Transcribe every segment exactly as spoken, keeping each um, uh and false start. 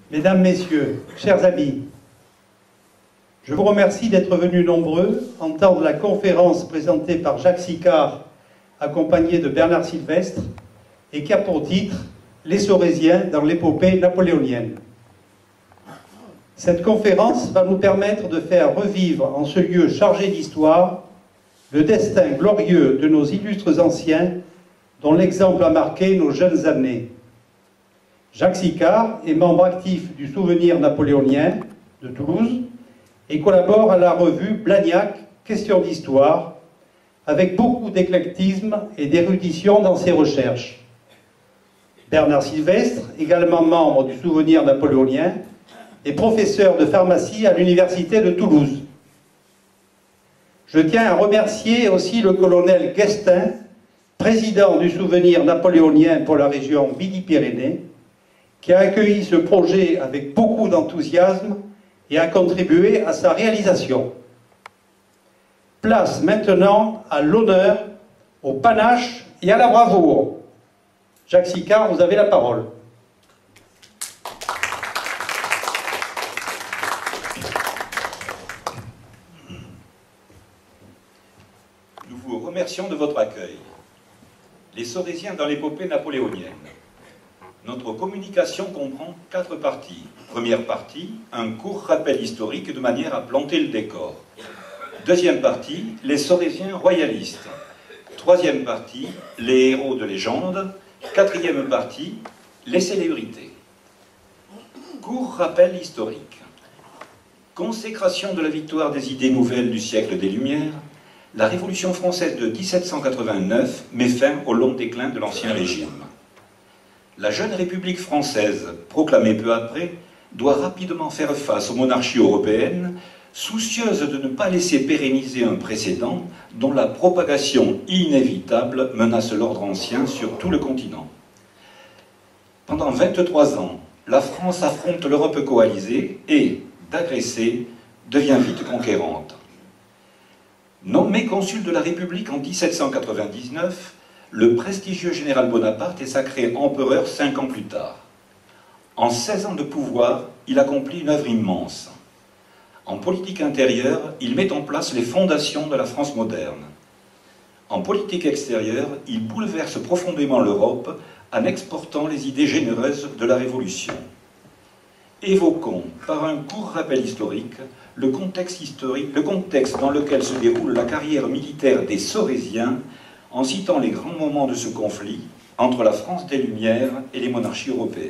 Mesdames, Messieurs, chers amis, je vous remercie d'être venus nombreux entendre la conférence présentée par Jacques Sicard, accompagné de Bernard Sylvestre, et qui a pour titre « Les Sorésiens dans l'épopée napoléonienne ». Cette conférence va nous permettre de faire revivre en ce lieu chargé d'histoire le destin glorieux de nos illustres anciens dont l'exemple a marqué nos jeunes années. Jacques Sicard est membre actif du Souvenir napoléonien de Toulouse et collabore à la revue Blagnac, Questions d'Histoire, avec beaucoup d'éclectisme et d'érudition dans ses recherches. Bernard Sylvestre, également membre du Souvenir napoléonien, est professeur de pharmacie à l'Université de Toulouse. Je tiens à remercier aussi le colonel Guestin, président du Souvenir napoléonien pour la région Midi-Pyrénées, qui a accueilli ce projet avec beaucoup d'enthousiasme et a contribué à sa réalisation. Place maintenant à l'honneur, au panache et à la bravoure. Jacques Sicard, vous avez la parole. Nous vous remercions de votre accueil. Les Sorésiens dans l'épopée napoléonienne. Notre communication comprend quatre parties. Première partie, un court rappel historique de manière à planter le décor. Deuxième partie, les Sorésiens royalistes. Troisième partie, les héros de légende. Quatrième partie, les célébrités. Court rappel historique. Consécration de la victoire des idées nouvelles du siècle des Lumières, la Révolution française de mille sept cent quatre-vingt-neuf met fin au long déclin de l'Ancien Régime. La jeune République française, proclamée peu après, doit rapidement faire face aux monarchies européennes, soucieuse de ne pas laisser pérenniser un précédent dont la propagation inévitable menace l'ordre ancien sur tout le continent. Pendant vingt-trois ans, la France affronte l'Europe coalisée et, d'agressée, devient vite conquérante. Nommé consul de la République en mille sept cent quatre-vingt-dix-neuf, le prestigieux général Bonaparte est sacré empereur cinq ans plus tard. En seize ans de pouvoir, il accomplit une œuvre immense. En politique intérieure, il met en place les fondations de la France moderne. En politique extérieure, il bouleverse profondément l'Europe en exportant les idées généreuses de la Révolution. Évoquons, par un court rappel historique, le contexte, historique, le contexte dans lequel se déroule la carrière militaire des Sorésiens, en citant les grands moments de ce conflit entre la France des Lumières et les monarchies européennes.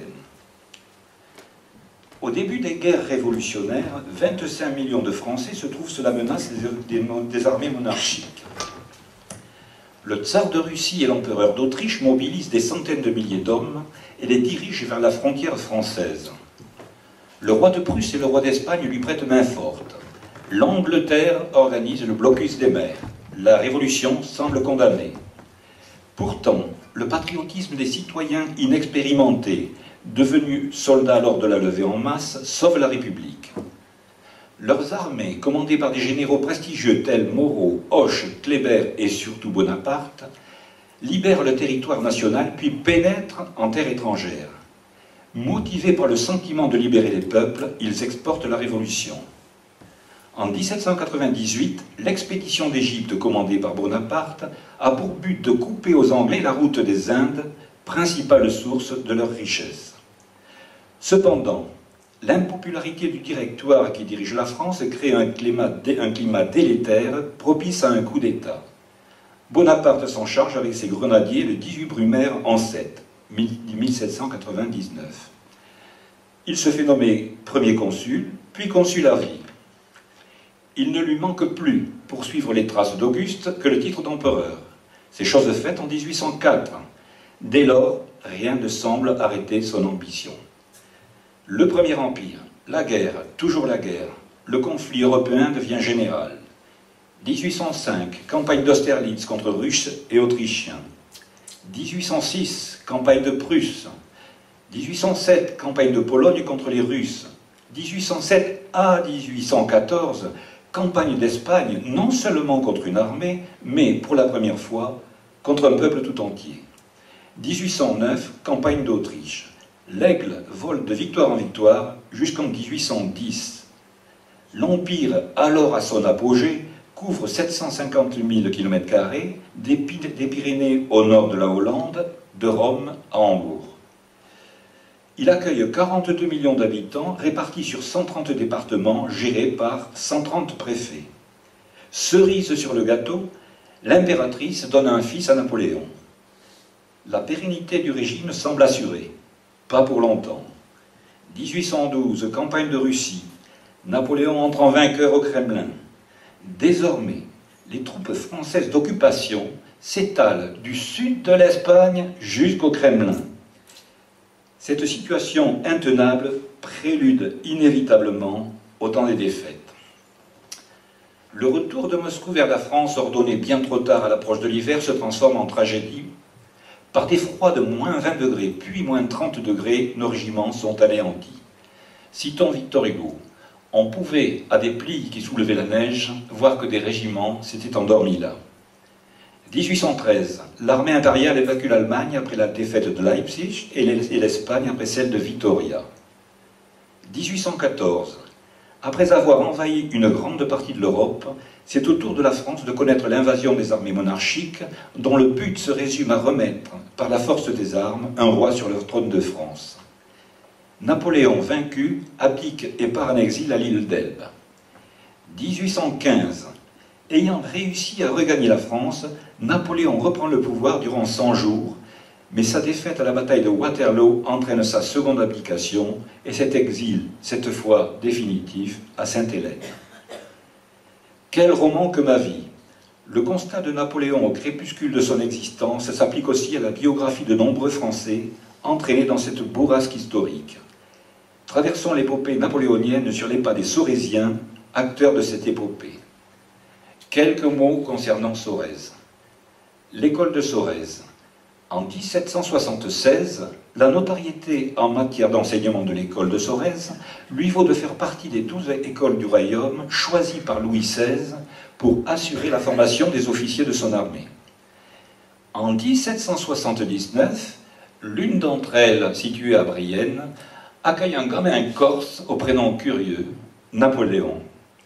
Au début des guerres révolutionnaires, vingt-cinq millions de Français se trouvent sous la menace des, des, des armées monarchiques. Le tsar de Russie et l'empereur d'Autriche mobilisent des centaines de milliers d'hommes et les dirigent vers la frontière française. Le roi de Prusse et le roi d'Espagne lui prêtent main forte. L'Angleterre organise le blocus des mers. La Révolution semble condamnée. Pourtant, le patriotisme des citoyens inexpérimentés, devenus soldats lors de la levée en masse, sauve la République. Leurs armées, commandées par des généraux prestigieux tels Moreau, Hoche, Kléber et surtout Bonaparte, libèrent le territoire national puis pénètrent en terre étrangère. Motivés par le sentiment de libérer les peuples, ils exportent la Révolution. En mille sept cent quatre-vingt-dix-huit, l'expédition d'Égypte commandée par Bonaparte a pour but de couper aux Anglais la route des Indes, principale source de leur richesse. Cependant, l'impopularité du directoire qui dirige la France crée un climat, dé, un climat délétère propice à un coup d'État. Bonaparte s'en charge avec ses grenadiers le dix-huit Brumaire en sept, mille sept cent quatre-vingt-dix-neuf. Il se fait nommer premier consul, puis consul à vie. Il ne lui manque plus, pour suivre les traces d'Auguste, que le titre d'empereur. C'est chose faite en mille huit cent quatre. Dès lors, rien ne semble arrêter son ambition. Le Premier Empire, la guerre, toujours la guerre, le conflit européen devient général. mille huit cent cinq, campagne d'Austerlitz contre Russes et Autrichiens. mille huit cent six, campagne de Prusse. mille huit cent sept, campagne de Pologne contre les Russes. mille huit cent sept à mille huit cent quatorze, campagne d'Espagne, non seulement contre une armée, mais, pour la première fois, contre un peuple tout entier. mille huit cent neuf, campagne d'Autriche. L'Aigle vole de victoire en victoire jusqu'en mille huit cent dix. L'Empire, alors à son apogée, couvre sept cent cinquante mille kilomètres carrés, des, des Pyrénées au nord de la Hollande, de Rome à Hambourg. Il accueille quarante-deux millions d'habitants répartis sur cent trente départements gérés par cent trente préfets. Cerise sur le gâteau, l'impératrice donne un fils à Napoléon. La pérennité du régime semble assurée. Pas pour longtemps. mille huit cent douze, campagne de Russie. Napoléon entre en vainqueur au Kremlin. Désormais, les troupes françaises d'occupation s'étalent du sud de l'Espagne jusqu'au Kremlin. Cette situation intenable prélude inévitablement au temps des défaites. Le retour de Moscou vers la France, ordonné bien trop tard à l'approche de l'hiver, se transforme en tragédie. Par des froids de moins vingt degrés, puis moins trente degrés, nos régiments sont anéantis. Citons Victor Hugo. On pouvait, à des plis qui soulevaient la neige, voir que des régiments s'étaient endormis là. mille huit cent treize, l'armée impériale évacue l'Allemagne après la défaite de Leipzig et l'Espagne après celle de Vitoria. mille huit cent quatorze, après avoir envahi une grande partie de l'Europe, c'est au tour de la France de connaître l'invasion des armées monarchiques, dont le but se résume à remettre, par la force des armes, un roi sur le trône de France. Napoléon, vaincu, abdique et part en exil à l'île d'Elbe. mille huit cent quinze, ayant réussi à regagner la France, Napoléon reprend le pouvoir durant cent jours, mais sa défaite à la bataille de Waterloo entraîne sa seconde abdication et cet exil, cette fois définitif, à Sainte-Hélène. Quel roman que ma vie! Le constat de Napoléon au crépuscule de son existence s'applique aussi à la biographie de nombreux Français entraînés dans cette bourrasque historique. Traversons l'épopée napoléonienne sur les pas des Sorésiens, acteurs de cette épopée. Quelques mots concernant Sorèze. L'école de Sorèze. En mille sept cent soixante-seize, la notoriété en matière d'enseignement de l'école de Sorèze lui vaut de faire partie des douze écoles du royaume choisies par Louis seize pour assurer la formation des officiers de son armée. En mille sept cent soixante-dix-neuf, l'une d'entre elles, située à Brienne, accueille un gamin corse au prénom curieux, Napoléon.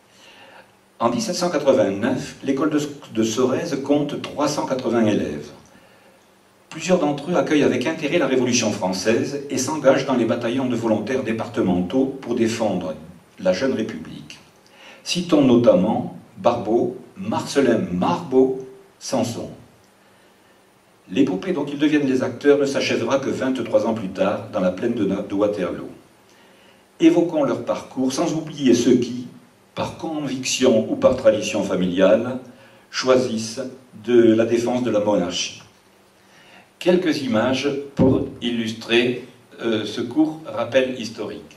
En mille sept cent quatre-vingt-neuf, l'école de, de Sorèze compte trois cent quatre-vingts élèves. Plusieurs d'entre eux accueillent avec intérêt la Révolution française et s'engagent dans les bataillons de volontaires départementaux pour défendre la jeune République. Citons notamment Barbeau, Marcellin Marbeau, Samson. L'épopée dont ils deviennent les acteurs ne s'achèvera que vingt-trois ans plus tard, dans la plaine de, de Waterloo. Évoquons leur parcours, sans oublier ceux qui, par conviction ou par tradition familiale, choisissent de la défense de la monarchie. Quelques images pour illustrer euh, ce court rappel historique.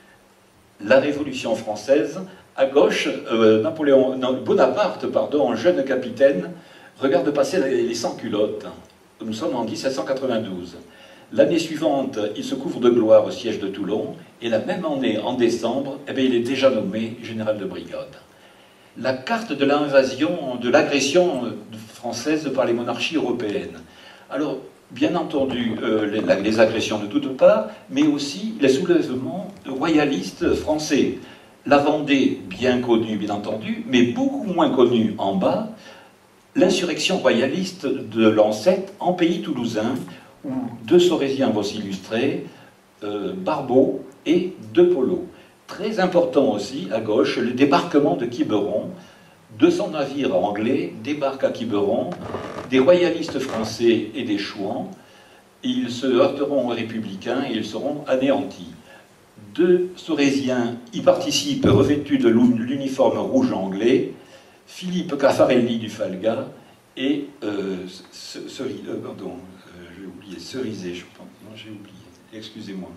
La Révolution française, à gauche, euh, Napoléon, non, Bonaparte, pardon, jeune capitaine, regarde passer les, les sans-culottes. Nous sommes en mille sept cent quatre-vingt-douze. L'année suivante, il se couvre de gloire au siège de Toulon, et la même année, en décembre, eh bien, il est déjà nommé général de brigade. La carte de l'invasion, de l'agression française par les monarchies européennes. Alors, bien entendu, euh, les, les agressions de toutes parts, mais aussi les soulèvements royalistes français. La Vendée, bien connue, bien entendu, mais beaucoup moins connue en bas, l'insurrection royaliste de l'an sept en pays toulousain, où deux Sorésiens vont s'illustrer, euh, Barbeau et De Polo. Très important aussi, à gauche, le débarquement de Quiberon. deux cents navires anglais débarquent à Quiberon, des royalistes français et des Chouans. Ils se heurteront aux républicains et ils seront anéantis. Deux Sorésiens y participent revêtus de l'uniforme rouge anglais, Philippe Caffarelli du Falga et euh, ce, ce, euh, pardon, euh, j'ai oublié, Cerisé, je pense. Non, j'ai oublié. Excusez-moi.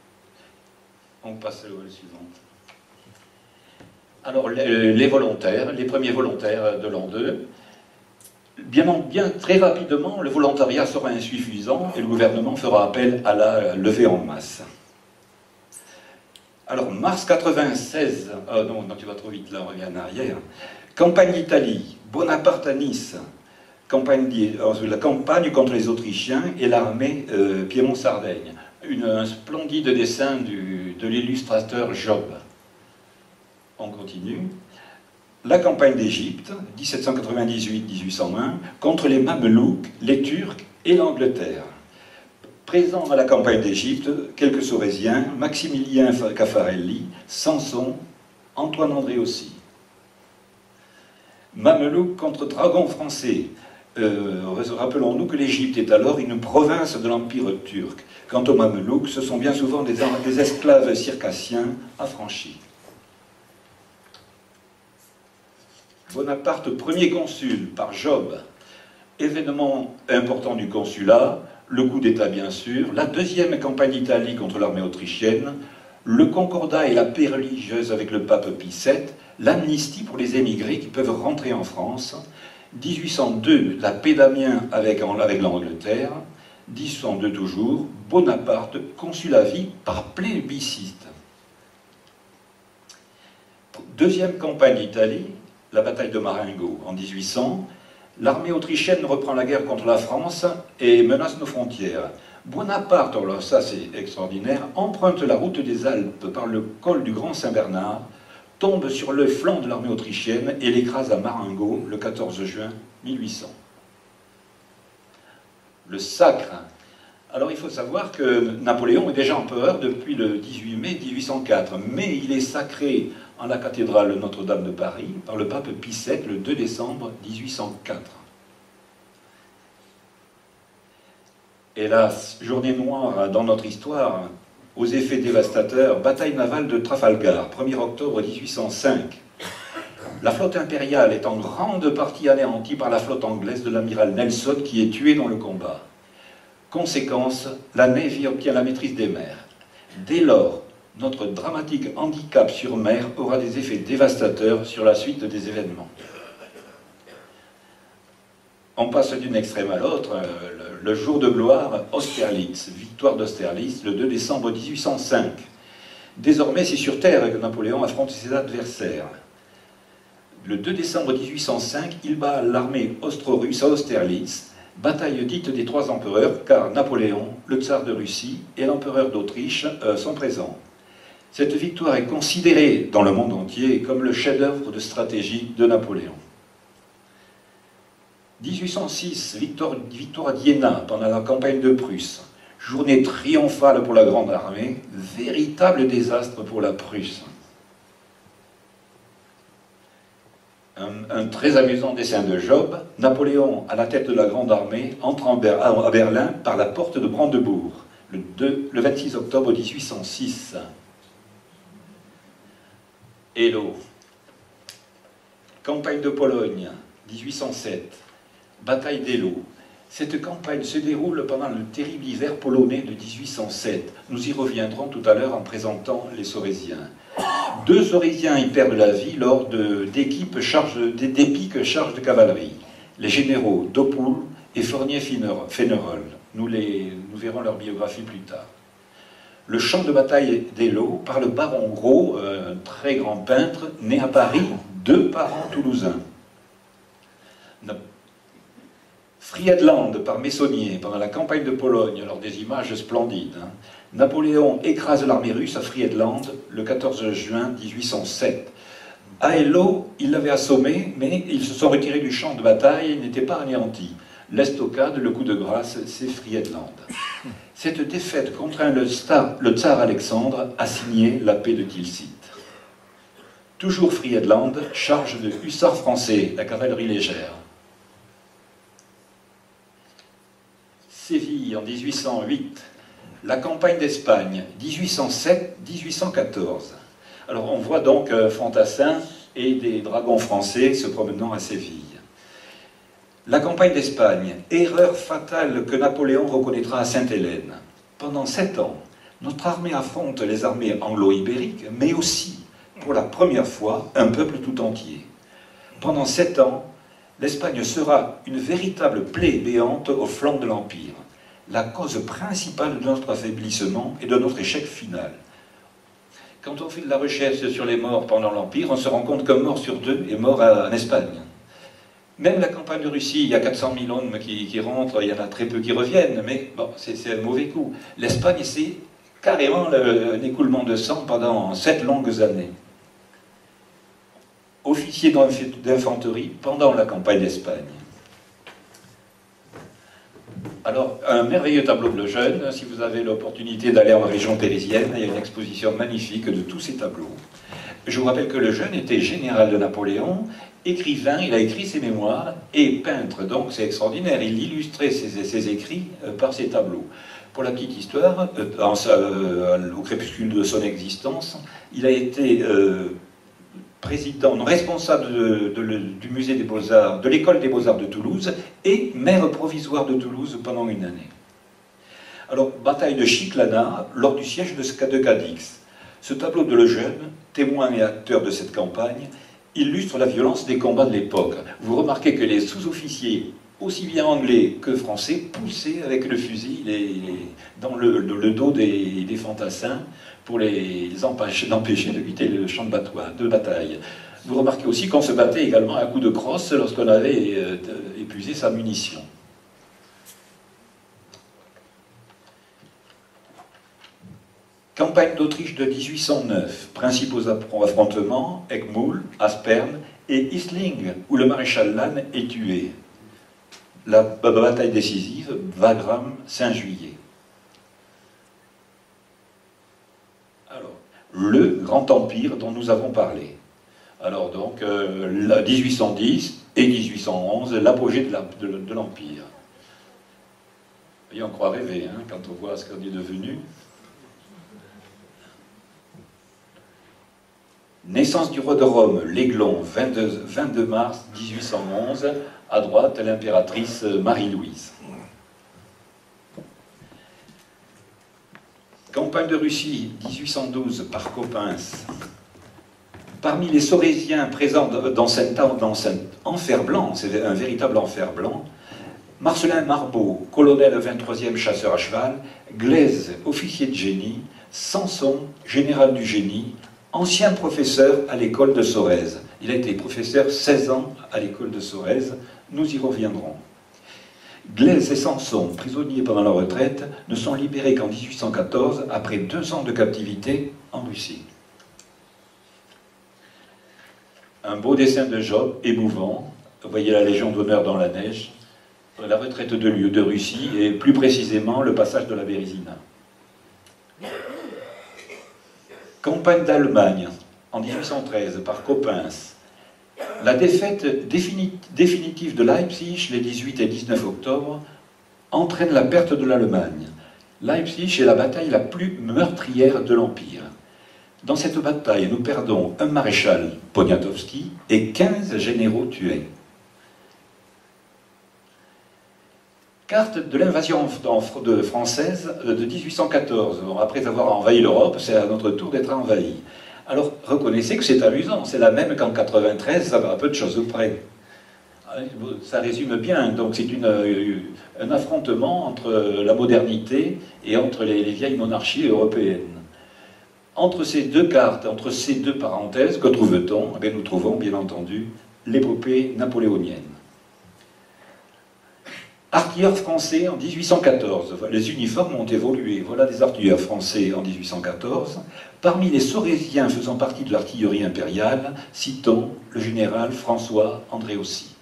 On passe à la suivante. Alors, les, les volontaires, les premiers volontaires de l'an deux, bien, bien très rapidement, le volontariat sera insuffisant et le gouvernement fera appel à la levée en masse. Alors, mars quatre-vingt-seize, oh non, non, tu vas trop vite, là, on revient en arrière. Campagne d'Italie, Bonaparte à Nice, campagne, la campagne contre les Autrichiens et l'armée euh, Piémont-Sardaigne. une, un splendide dessin du, de l'illustrateur Job. On continue. La campagne d'Égypte, mille sept cent quatre-vingt-dix-huit à mille huit cent un, contre les Mamelouks, les Turcs et l'Angleterre. Présents à la campagne d'Égypte, quelques Saurésiens, Maximilien Caffarelli, Samson, Antoine-André aussi. Mamelouks contre dragons français. Euh, rappelons-nous que l'Égypte est alors une province de l'Empire turc. Quant aux Mamelouks, ce sont bien souvent des, des esclaves circassiens affranchis. Bonaparte, premier consul, par Job. Événement important du consulat, le coup d'État bien sûr, la deuxième campagne d'Italie contre l'armée autrichienne, le concordat et la paix religieuse avec le pape Pie sept, l'amnistie pour les émigrés qui peuvent rentrer en France, mille huit cent deux, la paix d'Amiens avec, avec l'Angleterre, mille huit cent deux toujours, Bonaparte, consul à vie par plébiscite. Deuxième campagne d'Italie, la bataille de Marengo en mille huit cents, l'armée autrichienne reprend la guerre contre la France et menace nos frontières. Bonaparte, alors ça c'est extraordinaire, emprunte la route des Alpes par le col du Grand Saint-Bernard, tombe sur le flanc de l'armée autrichienne et l'écrase à Marengo le quatorze juin mille huit cents. Le sacre. Alors il faut savoir que Napoléon est déjà empereur depuis le dix-huit mai mille huit cent quatre, mais il est sacré en la cathédrale Notre-Dame de Paris par le pape Pie sept le deux décembre mille huit cent quatre. Hélas, journée noire dans notre histoire, aux effets dévastateurs, bataille navale de Trafalgar, premier octobre mille huit cent cinq. La flotte impériale est en grande partie anéantie par la flotte anglaise de l'amiral Nelson qui est tué dans le combat. Conséquence, la Navy obtient la maîtrise des mers. Dès lors, notre dramatique handicap sur mer aura des effets dévastateurs sur la suite des événements. On passe d'une extrême à l'autre. Le, le jour de gloire, Austerlitz, victoire d'Austerlitz, le deux décembre mille huit cent cinq. Désormais, c'est sur terre que Napoléon affronte ses adversaires. Le deux décembre mille huit cent cinq, il bat l'armée austro-russe à Austerlitz, bataille dite des trois empereurs, car Napoléon, le tsar de Russie et l'empereur d'Autriche euh, sont présents. Cette victoire est considérée dans le monde entier comme le chef-d'œuvre de stratégie de Napoléon. mille huit cent six, victoire, victoire à d'Iéna pendant la campagne de Prusse. Journée triomphale pour la Grande Armée, véritable désastre pour la Prusse. Un, un très amusant dessin de Job, Napoléon, à la tête de la Grande Armée, entre en Ber à Berlin par la porte de Brandebourg, le, deux, le vingt-six octobre mille huit cent six. Hello. Campagne de Pologne, mille huit cent sept. Bataille d'Eylau. Cette campagne se déroule pendant le terrible hiver polonais de mille huit cent sept. Nous y reviendrons tout à l'heure en présentant les Saurésiens. Deux Saurésiens y perdent la vie lors d'équipes d'épiques charges de cavalerie. Les généraux Dopoul et Fournier-Fénerolles. Nous, nous verrons leur biographie plus tard. Le champ de bataille d'Eylau par le baron Gros, un très grand peintre, né à Paris, deux parents toulousains. Friedland par Messonnier pendant la campagne de Pologne, alors des images splendides. Hein. Napoléon écrase l'armée russe à Friedland le quatorze juin mille huit cent sept. À Eylau, il l'avait assommé, mais ils se sont retirés du champ de bataille et n'étaient pas anéantis. L'estocade, le coup de grâce, c'est Friedland. Cette défaite contraint le, star, le tsar Alexandre à signer la paix de Tilsit. Toujours Friedland, charge de hussards français, la cavalerie légère. Séville en mille huit cent huit, la campagne d'Espagne, mille huit cent sept à mille huit cent quatorze. Alors on voit donc euh, fantassins et des dragons français se promenant à Séville. La campagne d'Espagne, erreur fatale que Napoléon reconnaîtra à Sainte-Hélène. Pendant sept ans, notre armée affronte les armées anglo-ibériques, mais aussi, pour la première fois, un peuple tout entier. Pendant sept ans, l'Espagne sera une véritable plaie béante au flanc de l'Empire, la cause principale de notre affaiblissement et de notre échec final. Quand on fait de la recherche sur les morts pendant l'Empire, on se rend compte qu'un mort sur deux est mort en Espagne. Même la campagne de Russie, il y a quatre cent mille hommes qui, qui rentrent, il y en a très peu qui reviennent, mais bon, c'est un mauvais coup. L'Espagne, c'est carrément le, un écoulement de sang pendant sept longues années. Officier d'infanterie pendant la campagne d'Espagne. Alors, un merveilleux tableau de Lejeune. Si vous avez l'opportunité d'aller en région parisienne, il y a une exposition magnifique de tous ces tableaux. Je vous rappelle que Lejeune était général de Napoléon, écrivain, il a écrit ses mémoires, et peintre, donc c'est extraordinaire. Il illustrait ses, ses écrits euh, par ses tableaux. Pour la petite histoire, euh, en, euh, au crépuscule de son existence, il a été euh, président, non, responsable de, de, de, du musée des Beaux-Arts, de l'école des Beaux-Arts de Toulouse, et maire provisoire de Toulouse pendant une année. Alors, bataille de Chiclana, lors du siège de, de Cadix. Ce tableau de Lejeune, témoin et acteur de cette campagne, illustre la violence des combats de l'époque. Vous remarquez que les sous-officiers, aussi bien anglais que français, poussaient avec le fusil les, les, dans le, le, le dos des, des fantassins pour les empêcher, d'empêcher de quitter le champ de, de bataille. Vous remarquez aussi qu'on se battait également à coups de crosse lorsqu'on avait euh, épuisé sa munition. Campagne d'Autriche de mille huit cent neuf, principaux affrontements, Eckmühl, Aspern et Isling, où le maréchal Lannes est tué. La bataille décisive, Wagram, cinq juillet. Alors, le grand empire dont nous avons parlé. Alors donc, euh, mille huit cent dix et mille huit cent onze, l'apogée de, de, de l'empire. Et on croit rêver, hein, quand on voit ce qu'on est devenu. Naissance du roi de Rome, l'Aiglon, vingt-deux mars mille huit cent onze, à droite, l'impératrice Marie-Louise. Campagne de Russie, mille huit cent douze, par Coppens. Parmi les Sorésiens présents dans cet, dans cet enfer blanc, c'est un véritable enfer blanc, Marcelin Marbeau, colonel vingt-troisième chasseur à cheval, Glaise, officier de génie, Sanson, général du génie, ancien professeur à l'école de Sorèze. Il a été professeur seize ans à l'école de Sorèze. Nous y reviendrons. Glaise et Sanson, prisonniers pendant leur retraite, ne sont libérés qu'en mille huit cent quatorze, après deux ans de captivité en Russie. Un beau dessin de Job, émouvant. Vous voyez la Légion d'honneur dans la neige, la retraite de lieu de Russie, et plus précisément le passage de la Bérésina. Campagne d'Allemagne, en mille huit cent treize, par Coppens. La défaite définitive de Leipzig, les dix-huit et dix-neuf octobre, entraîne la perte de l'Allemagne. Leipzig est la bataille la plus meurtrière de l'Empire. Dans cette bataille, nous perdons un maréchal, Poniatowski, et quinze généraux tués. Carte de l'invasion française de mille huit cent quatorze. Après avoir envahi l'Europe, c'est à notre tour d'être envahi. Alors, reconnaissez que c'est amusant. C'est la même qu'en quatre-vingt-treize, ça va un peu de choses près. Ça résume bien. Donc, c'est un affrontement entre la modernité et entre les, les vieilles monarchies européennes. Entre ces deux cartes, entre ces deux parenthèses, que trouve-t-on? Eh bien, nous trouvons, bien entendu, l'épopée napoléonienne. Artilleurs français en mille huit cent quatorze. Les uniformes ont évolué. Voilà des artilleurs français en mille huit cent quatorze. Parmi les Sorésiens faisant partie de l'artillerie impériale, citons le général François Andréossy.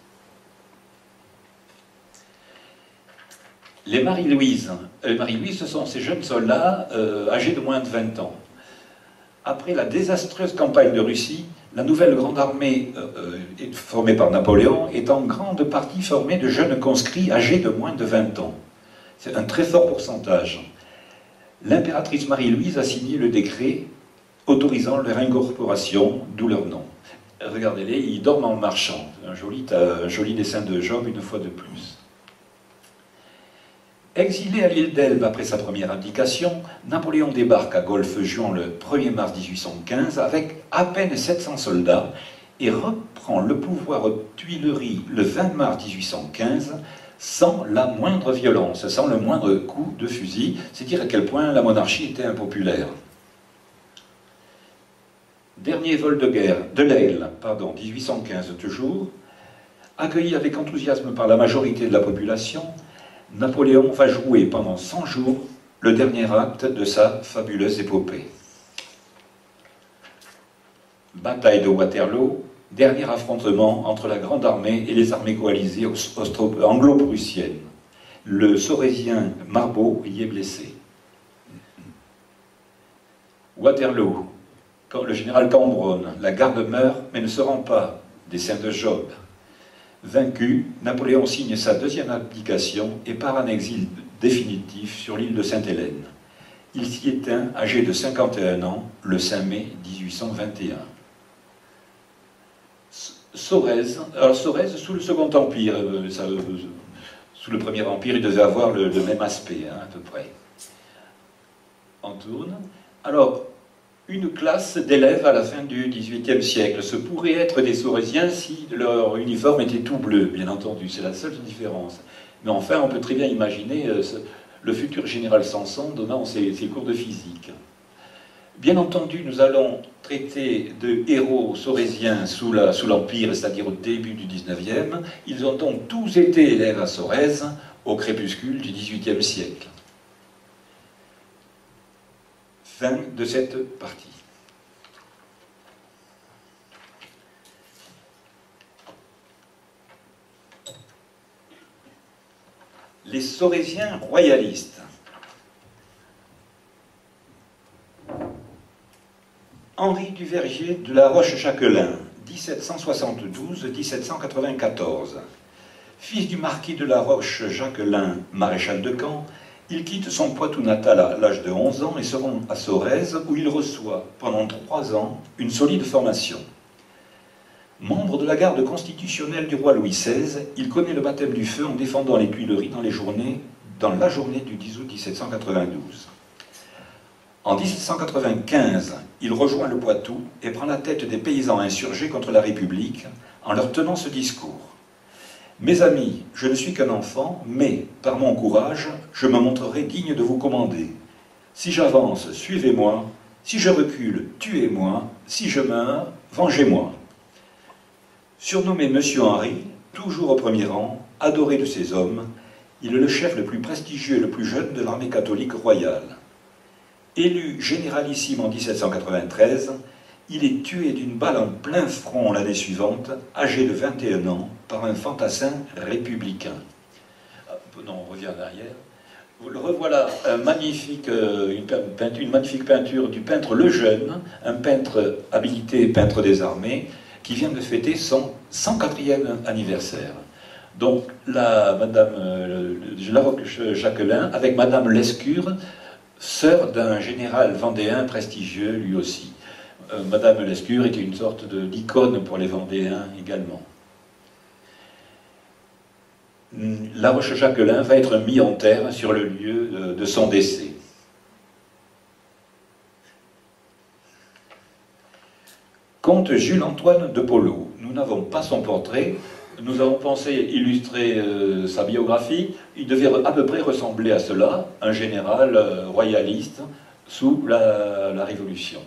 Les Marie-Louise. Les Marie-Louise, ce sont ces jeunes soldats euh, âgés de moins de vingt ans. Après la désastreuse campagne de Russie, la nouvelle grande armée euh, formée par Napoléon est en grande partie formée de jeunes conscrits âgés de moins de vingt ans. C'est un très fort pourcentage. L'impératrice Marie-Louise a signé le décret autorisant leur incorporation, d'où leur nom. Regardez-les, ils dorment en marchant. Un joli, un joli dessin de Job, une fois de plus. Exilé à l'île d'Elbe après sa première abdication, Napoléon débarque à Golfe-Juan le premier mars mille huit cent quinze avec à peine sept cents soldats et reprend le pouvoir aux Tuileries le vingt mars mille huit cent quinze sans la moindre violence, sans le moindre coup de fusil. C'est dire à quel point la monarchie était impopulaire. Dernier vol de guerre, de l'Aigle, pardon, mille huit cent quinze toujours. Accueilli avec enthousiasme par la majorité de la population, Napoléon va jouer pendant cent jours le dernier acte de sa fabuleuse épopée. Bataille de Waterloo, dernier affrontement entre la Grande Armée et les armées coalisées anglo-prussiennes. Le Sorésien Marbot y est blessé. Waterloo, quand le général Cambronne, la garde meurt mais ne se rend pas, dessein de Job. Vaincu, Napoléon signe sa deuxième abdication et part en exil définitif sur l'île de Sainte-Hélène. Il s'y éteint, âgé de cinquante et un ans, le cinq mai mille huit cent vingt et un. Sorèze, alors Sorèze, sous le Second Empire, euh, ça, euh, sous le Premier Empire, il devait avoir le, le même aspect, hein, à peu près. En tourne. Alors, une classe d'élèves à la fin du dix-huitième siècle. Ce pourraient être des Sorésiens si leur uniforme était tout bleu, bien entendu. C'est la seule différence. Mais enfin, on peut très bien imaginer euh, ce, le futur général Sanson donnant ses, ses cours de physique. Bien entendu, nous allons traiter de héros sorésiens sous l'Empire, sous c'est-à-dire au début du dix-neuvième. Ils ont donc tous été élèves à Sorèze au crépuscule du dix-huitième siècle. Fin de cette partie. Les Sorésiens royalistes. Henri Duverger de la Roche-Châquelain, dix-sept cent soixante-douze à dix-sept cent quatre-vingt-quatorze. Fils du marquis de la Roche-Châquelain, maréchal de Camp, il quitte son Poitou natal à l'âge de onze ans et se rend à Sorèze, où il reçoit, pendant trois ans, une solide formation. Membre de la garde constitutionnelle du roi Louis seize, il connaît le baptême du feu en défendant les Tuileries dans, les journées, dans la journée du dix août mille sept cent quatre-vingt-douze. En mille sept cent quatre-vingt-quinze, il rejoint le Poitou et prend la tête des paysans insurgés contre la République en leur tenant ce discours. « Mes amis, je ne suis qu'un enfant, mais, par mon courage, je me montrerai digne de vous commander. Si j'avance, suivez-moi. Si je recule, tuez-moi. Si je meurs, vengez-moi. » Surnommé Monsieur Henri, toujours au premier rang, adoré de ses hommes, il est le chef le plus prestigieux et le plus jeune de l'armée catholique royale. Élu généralissime en mille sept cent quatre-vingt-treize, il est tué d'une balle en plein front l'année suivante, âgé de vingt et un ans, par un fantassin républicain. Ah, non, on revient en arrière. Le revoilà un magnifique, une, peinture, une magnifique peinture du peintre Lejeune, un peintre habilité peintre des armées, qui vient de fêter son cent quatrième anniversaire. Donc, la Madame euh, La Roche-Châquelain, avec Madame Lescure, sœur d'un général vendéen prestigieux, lui aussi. Euh, Madame Lescure était une sorte d'icône pour les Vendéens également. La Roche-Châquelain va être mis en terre sur le lieu de, de son décès. Comte Jules-Antoine de Polo. Nous n'avons pas son portrait. Nous avons pensé illustrer euh, sa biographie. Il devait à peu près ressembler à cela, un général euh, royaliste sous la, la Révolution.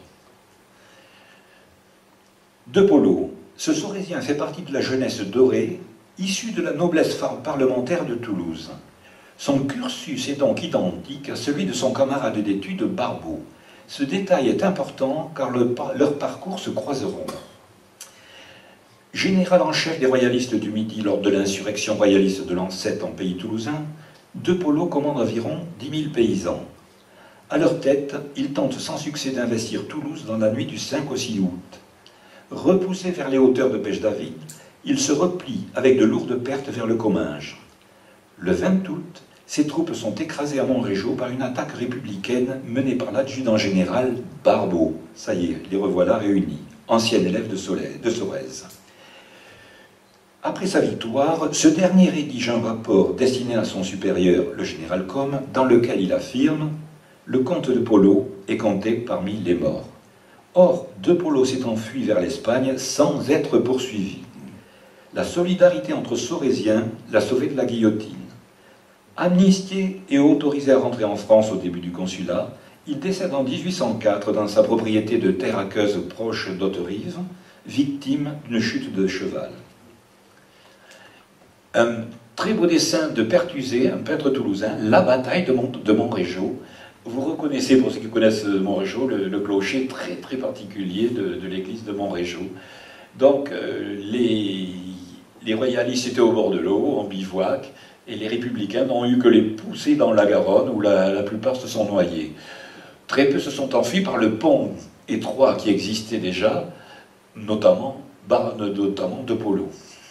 De Polo, ce Sorésien fait partie de la jeunesse dorée, issue de la noblesse parlementaire de Toulouse. Son cursus est donc identique à celui de son camarade d'études Barbeau. Ce détail est important car le, leurs parcours se croiseront. Général en chef des royalistes du Midi lors de l'insurrection royaliste de l'an sept en pays toulousain, De Polo commande environ dix mille paysans. À leur tête, ils tentent sans succès d'investir Toulouse dans la nuit du cinq au six août. Repoussés vers les hauteurs de Pêche-David, ils se replient avec de lourdes pertes vers le Comminges. Le vingt août, ces troupes sont écrasées à Montrégeau par une attaque républicaine menée par l'adjudant général Barbeau. Ça y est, les revoilà réunis, ancien élève de Sorèze. Après sa victoire, ce dernier rédige un rapport destiné à son supérieur, le général Combes, dans lequel il affirme « Le comte de Polo est compté parmi les morts ». Or, De Polo s'est enfui vers l'Espagne sans être poursuivi. La solidarité entre Sorésiens l'a sauvé de la guillotine. Amnistié et autorisé à rentrer en France au début du consulat, il décède en mille huit cent quatre dans sa propriété de terre aqueuse proche d'Hauterive, victime d'une chute de cheval. Un très beau dessin de Perthusé, un peintre toulousain, La bataille de, Mont de Montrégeau. Vous reconnaissez, pour ceux qui connaissent Montrégeau, le, le clocher très très particulier de, de l'église de Montrégeau. Donc euh, les, les royalistes étaient au bord de l'eau, en bivouac, et les républicains n'ont eu que les pousser dans la Garonne, où la, la plupart se sont noyés. Très peu se sont enfuis par le pont étroit qui existait déjà, notamment, notamment de Polo.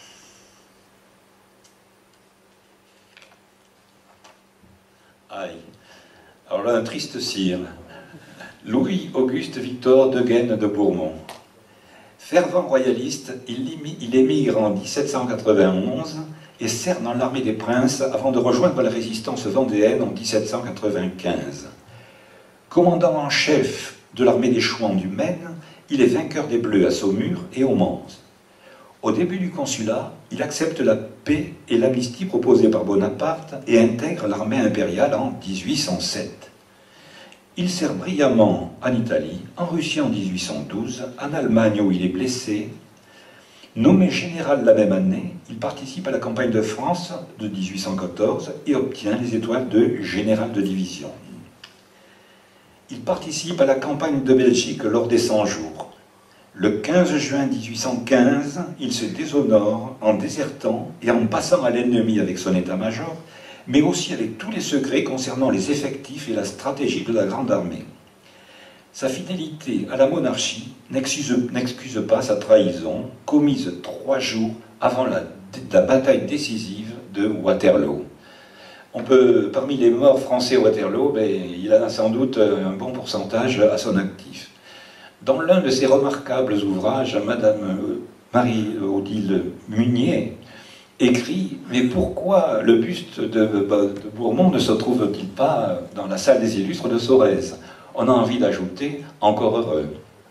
Aïe. Alors là, un triste cire. Louis-Auguste Victor de Guesnes de Bourmont. Fervent royaliste, il émigre en mille sept cent quatre-vingt-onze et sert dans l'armée des princes avant de rejoindre la résistance vendéenne en mille sept cent quatre-vingt-quinze. Commandant en chef de l'armée des Chouans du Maine, il est vainqueur des Bleus à Saumur et au Mans. Au début du consulat, il accepte la paix et l'amnistie proposée par Bonaparte et intègre l'armée impériale en mille huit cent sept. Il sert brillamment en Italie, en Russie en mille huit cent douze, en Allemagne où il est blessé. Nommé général la même année, il participe à la campagne de France de mille huit cent quatorze et obtient les étoiles de général de division. Il participe à la campagne de Belgique lors des cent jours. Le quinze juin mille huit cent quinze, il se déshonore en désertant et en passant à l'ennemi avec son état-major, mais aussi avec tous les secrets concernant les effectifs et la stratégie de la Grande Armée. Sa fidélité à la monarchie n'excuse pas sa trahison, commise trois jours avant la, la bataille décisive de Waterloo. On peut, parmi les morts français à Waterloo, ben, il en a sans doute un bon pourcentage à son actif. Dans l'un de ses remarquables ouvrages, Madame Marie-Odile Munier écrit « Mais pourquoi le buste de, de Bourmont ne se trouve-t-il pas dans la salle des illustres de Sorèze ?» On a envie d'ajouter « Encore heureux ».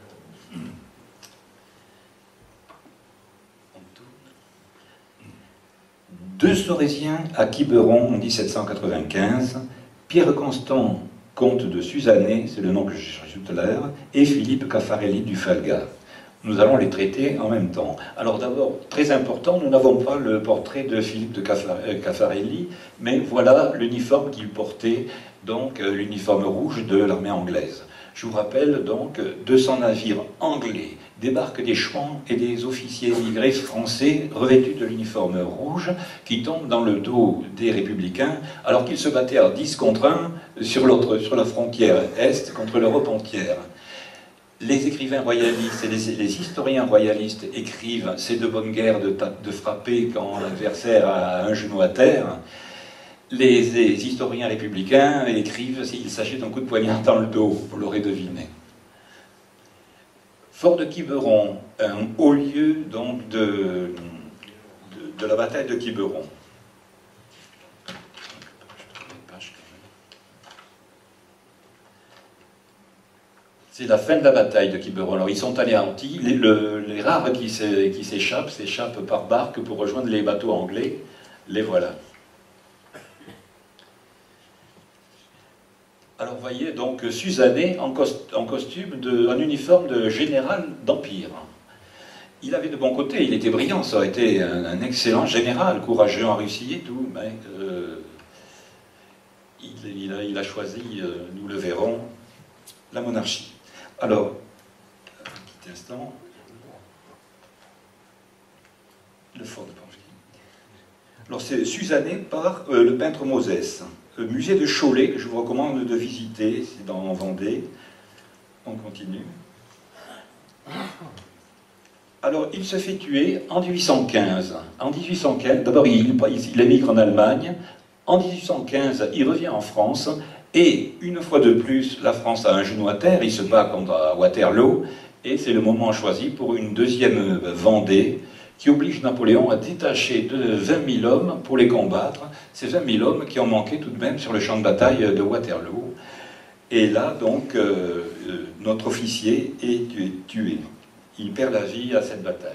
Deux Sorésiens à Quiberon en mille sept cent quatre-vingt-quinze, Pierre Constant, comte de Suzannet, c'est le nom que je cherche tout à l'heure, et Philippe Caffarelli du Falga. Nous allons les traiter en même temps. Alors d'abord, très important, nous n'avons pas le portrait de Philippe de Caffarelli, mais voilà l'uniforme qu'il portait, donc l'uniforme rouge de l'armée anglaise. Je vous rappelle donc, deux cents navires anglais débarquent des Chouans et des officiers émigrés français revêtus de l'uniforme rouge qui tombent dans le dos des républicains alors qu'ils se battaient à dix contre un sur, l'autre, sur la frontière est contre l'Europe entière. Les écrivains royalistes et les, les historiens royalistes écrivent « c'est de bonne guerre de, de frapper quand l'adversaire a un genou à terre ». Les, les historiens républicains écrivent s'il s'agit d'un coup de poignard dans le dos, vous l'aurez deviné. Fort de Quiberon, un haut lieu donc de, de, de la bataille de Quiberon. C'est la fin de la bataille de Quiberon. Alors ils sont anéantis, les, le, les rares qui s'échappent, s'échappent par barque pour rejoindre les bateaux anglais, les voilà. Alors vous voyez donc Suzannet en, cost en costume, de, en uniforme de général d'Empire. Il avait de bons côtés, il était brillant, ça aurait été un, un excellent général, courageux en Russie et tout, mais euh, il, il, a, il a choisi, euh, nous le verrons, la monarchie. Alors, un petit instant, le fort de Pamphile. Alors c'est Suzannet par euh, le peintre Moses. Le musée de Cholet, que je vous recommande de visiter, c'est dans Vendée. On continue. Alors, il se fait tuer en mille huit cent quinze. En mille huit cent quinze, d'abord, il, il émigre en Allemagne. En mille huit cent quinze, il revient en France. Et, une fois de plus, la France a un genou à terre. Il se bat contre Waterloo. Et c'est le moment choisi pour une deuxième Vendée, qui oblige Napoléon à détacher de vingt mille hommes pour les combattre. Ces vingt mille hommes qui ont manqué tout de même sur le champ de bataille de Waterloo. Et là, donc, euh, notre officier est tué. Il perd la vie à cette bataille.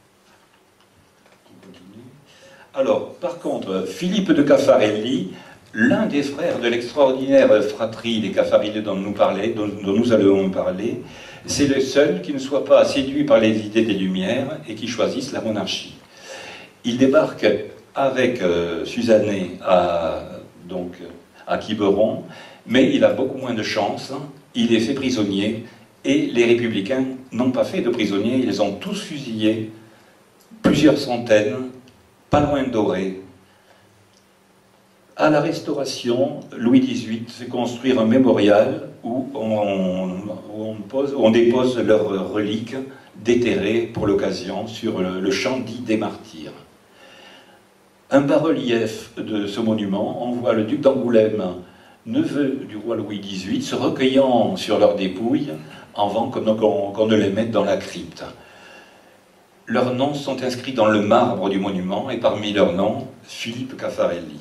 On continue. Alors, par contre, Philippe de Caffarelli, L'un des frères de l'extraordinaire fratrie des Caffarelli dont nous, parlait, dont, dont nous allons parler, c'est le seul qui ne soit pas séduit par les idées des Lumières et qui choisisse la monarchie. Il débarque avec euh, Suzannet à, donc, à Quiberon, mais il a beaucoup moins de chance, il est fait prisonnier, et les républicains n'ont pas fait de prisonniers, ils les ont tous fusillés, plusieurs centaines, pas loin d'Auray. À la Restauration, Louis dix-huit fait construire un mémorial où on, où on, pose, où on dépose leurs reliques déterrées pour l'occasion sur le, le champ dit des Martyrs. Un bas-relief de ce monument envoie le duc d'Angoulême, neveu du roi Louis dix-huit, se recueillant sur leurs dépouilles avant qu'on qu'on, qu'on ne les mette dans la crypte. Leurs noms sont inscrits dans le marbre du monument et parmi leurs noms, Philippe Caffarelli.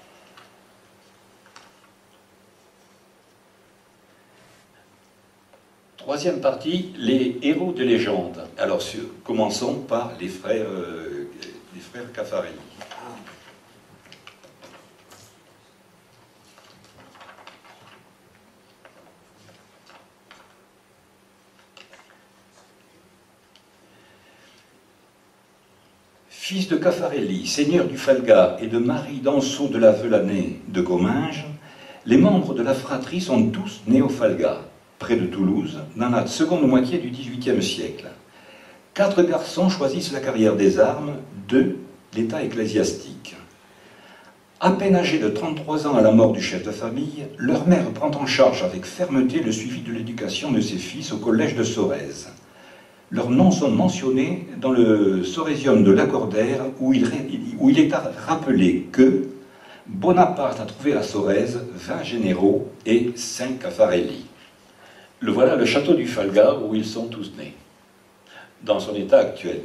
Troisième partie, les héros de légende. Alors, commençons par les frères, euh, les frères Caffarelli. Fils de Caffarelli, seigneur du Falga et de Marie d'Anceau de la Velanée de Comminges, les membres de la fratrie sont tous nés au Falga, près de Toulouse, dans la seconde moitié du dix-huitième siècle. Quatre garçons choisissent la carrière des armes, deux l'état ecclésiastique. À peine âgés de trente-trois ans à la mort du chef de famille, leur mère prend en charge avec fermeté le suivi de l'éducation de ses fils au collège de Sorèze. Leurs noms sont mentionnés dans le Sorésium de Lacordaire où il, où il est rappelé que Bonaparte a trouvé à Sorèze vingt généraux et cinq Caffarelli. Le voilà le château du Falga où ils sont tous nés, dans son état actuel.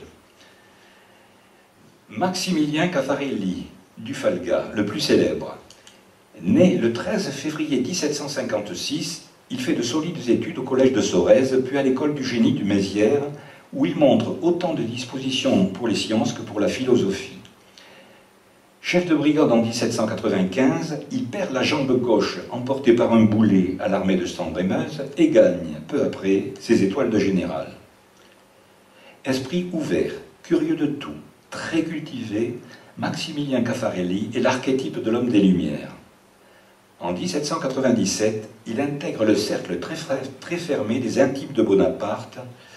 Maximilien Caffarelli du Falga, le plus célèbre, né le treize février mille sept cent cinquante-six, il fait de solides études au collège de Sorèze, puis à l'école du génie du Mézières, où il montre autant de dispositions pour les sciences que pour la philosophie. Chef de brigade en mille sept cent quatre-vingt-quinze, il perd la jambe gauche emporté par un boulet à l'armée de Sambre-et-Meuse et gagne, peu après, ses étoiles de général. Esprit ouvert, curieux de tout, très cultivé, Maximilien Caffarelli est l'archétype de l'homme des Lumières. En mille sept cent quatre-vingt-dix-sept, il intègre le cercle très, très fermé des intimes de Bonaparte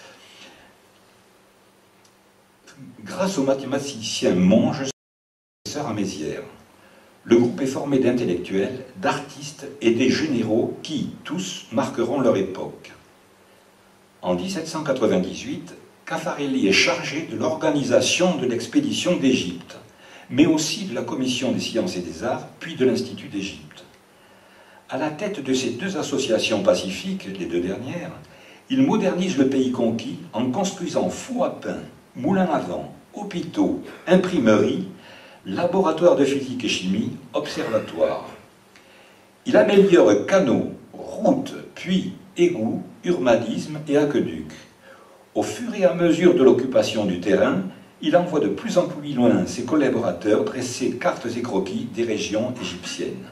grâce au mathématicien Monge, professeur à Mézières. Le groupe est formé d'intellectuels, d'artistes et des généraux qui, tous, marqueront leur époque. En mille sept cent quatre-vingt-dix-huit, Caffarelli est chargé de l'organisation de l'expédition d'Égypte, mais aussi de la Commission des sciences et des arts, puis de l'Institut d'Égypte. À la tête de ces deux associations pacifiques, les deux dernières, il modernise le pays conquis en construisant fours à pain, moulins à vent, hôpitaux, imprimeries, laboratoires de physique et chimie, observatoires. Il améliore canaux, routes, puits, égouts, urbanisme et aqueducs. Au fur et à mesure de l'occupation du terrain, il envoie de plus en plus loin ses collaborateurs dresser cartes et croquis des régions égyptiennes.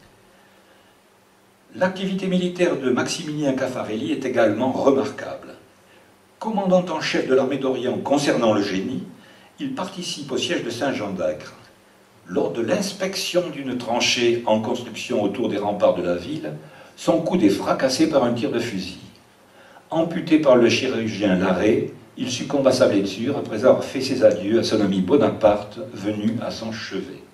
L'activité militaire de Maximilien Caffarelli est également remarquable. Commandant en chef de l'armée d'Orient concernant le génie, il participe au siège de Saint-Jean d'Acre. Lors de l'inspection d'une tranchée en construction autour des remparts de la ville, son coude est fracassé par un tir de fusil. Amputé par le chirurgien Larrey, il succombe à sa blessure après avoir fait ses adieux à son ami Bonaparte, venu à son chevet.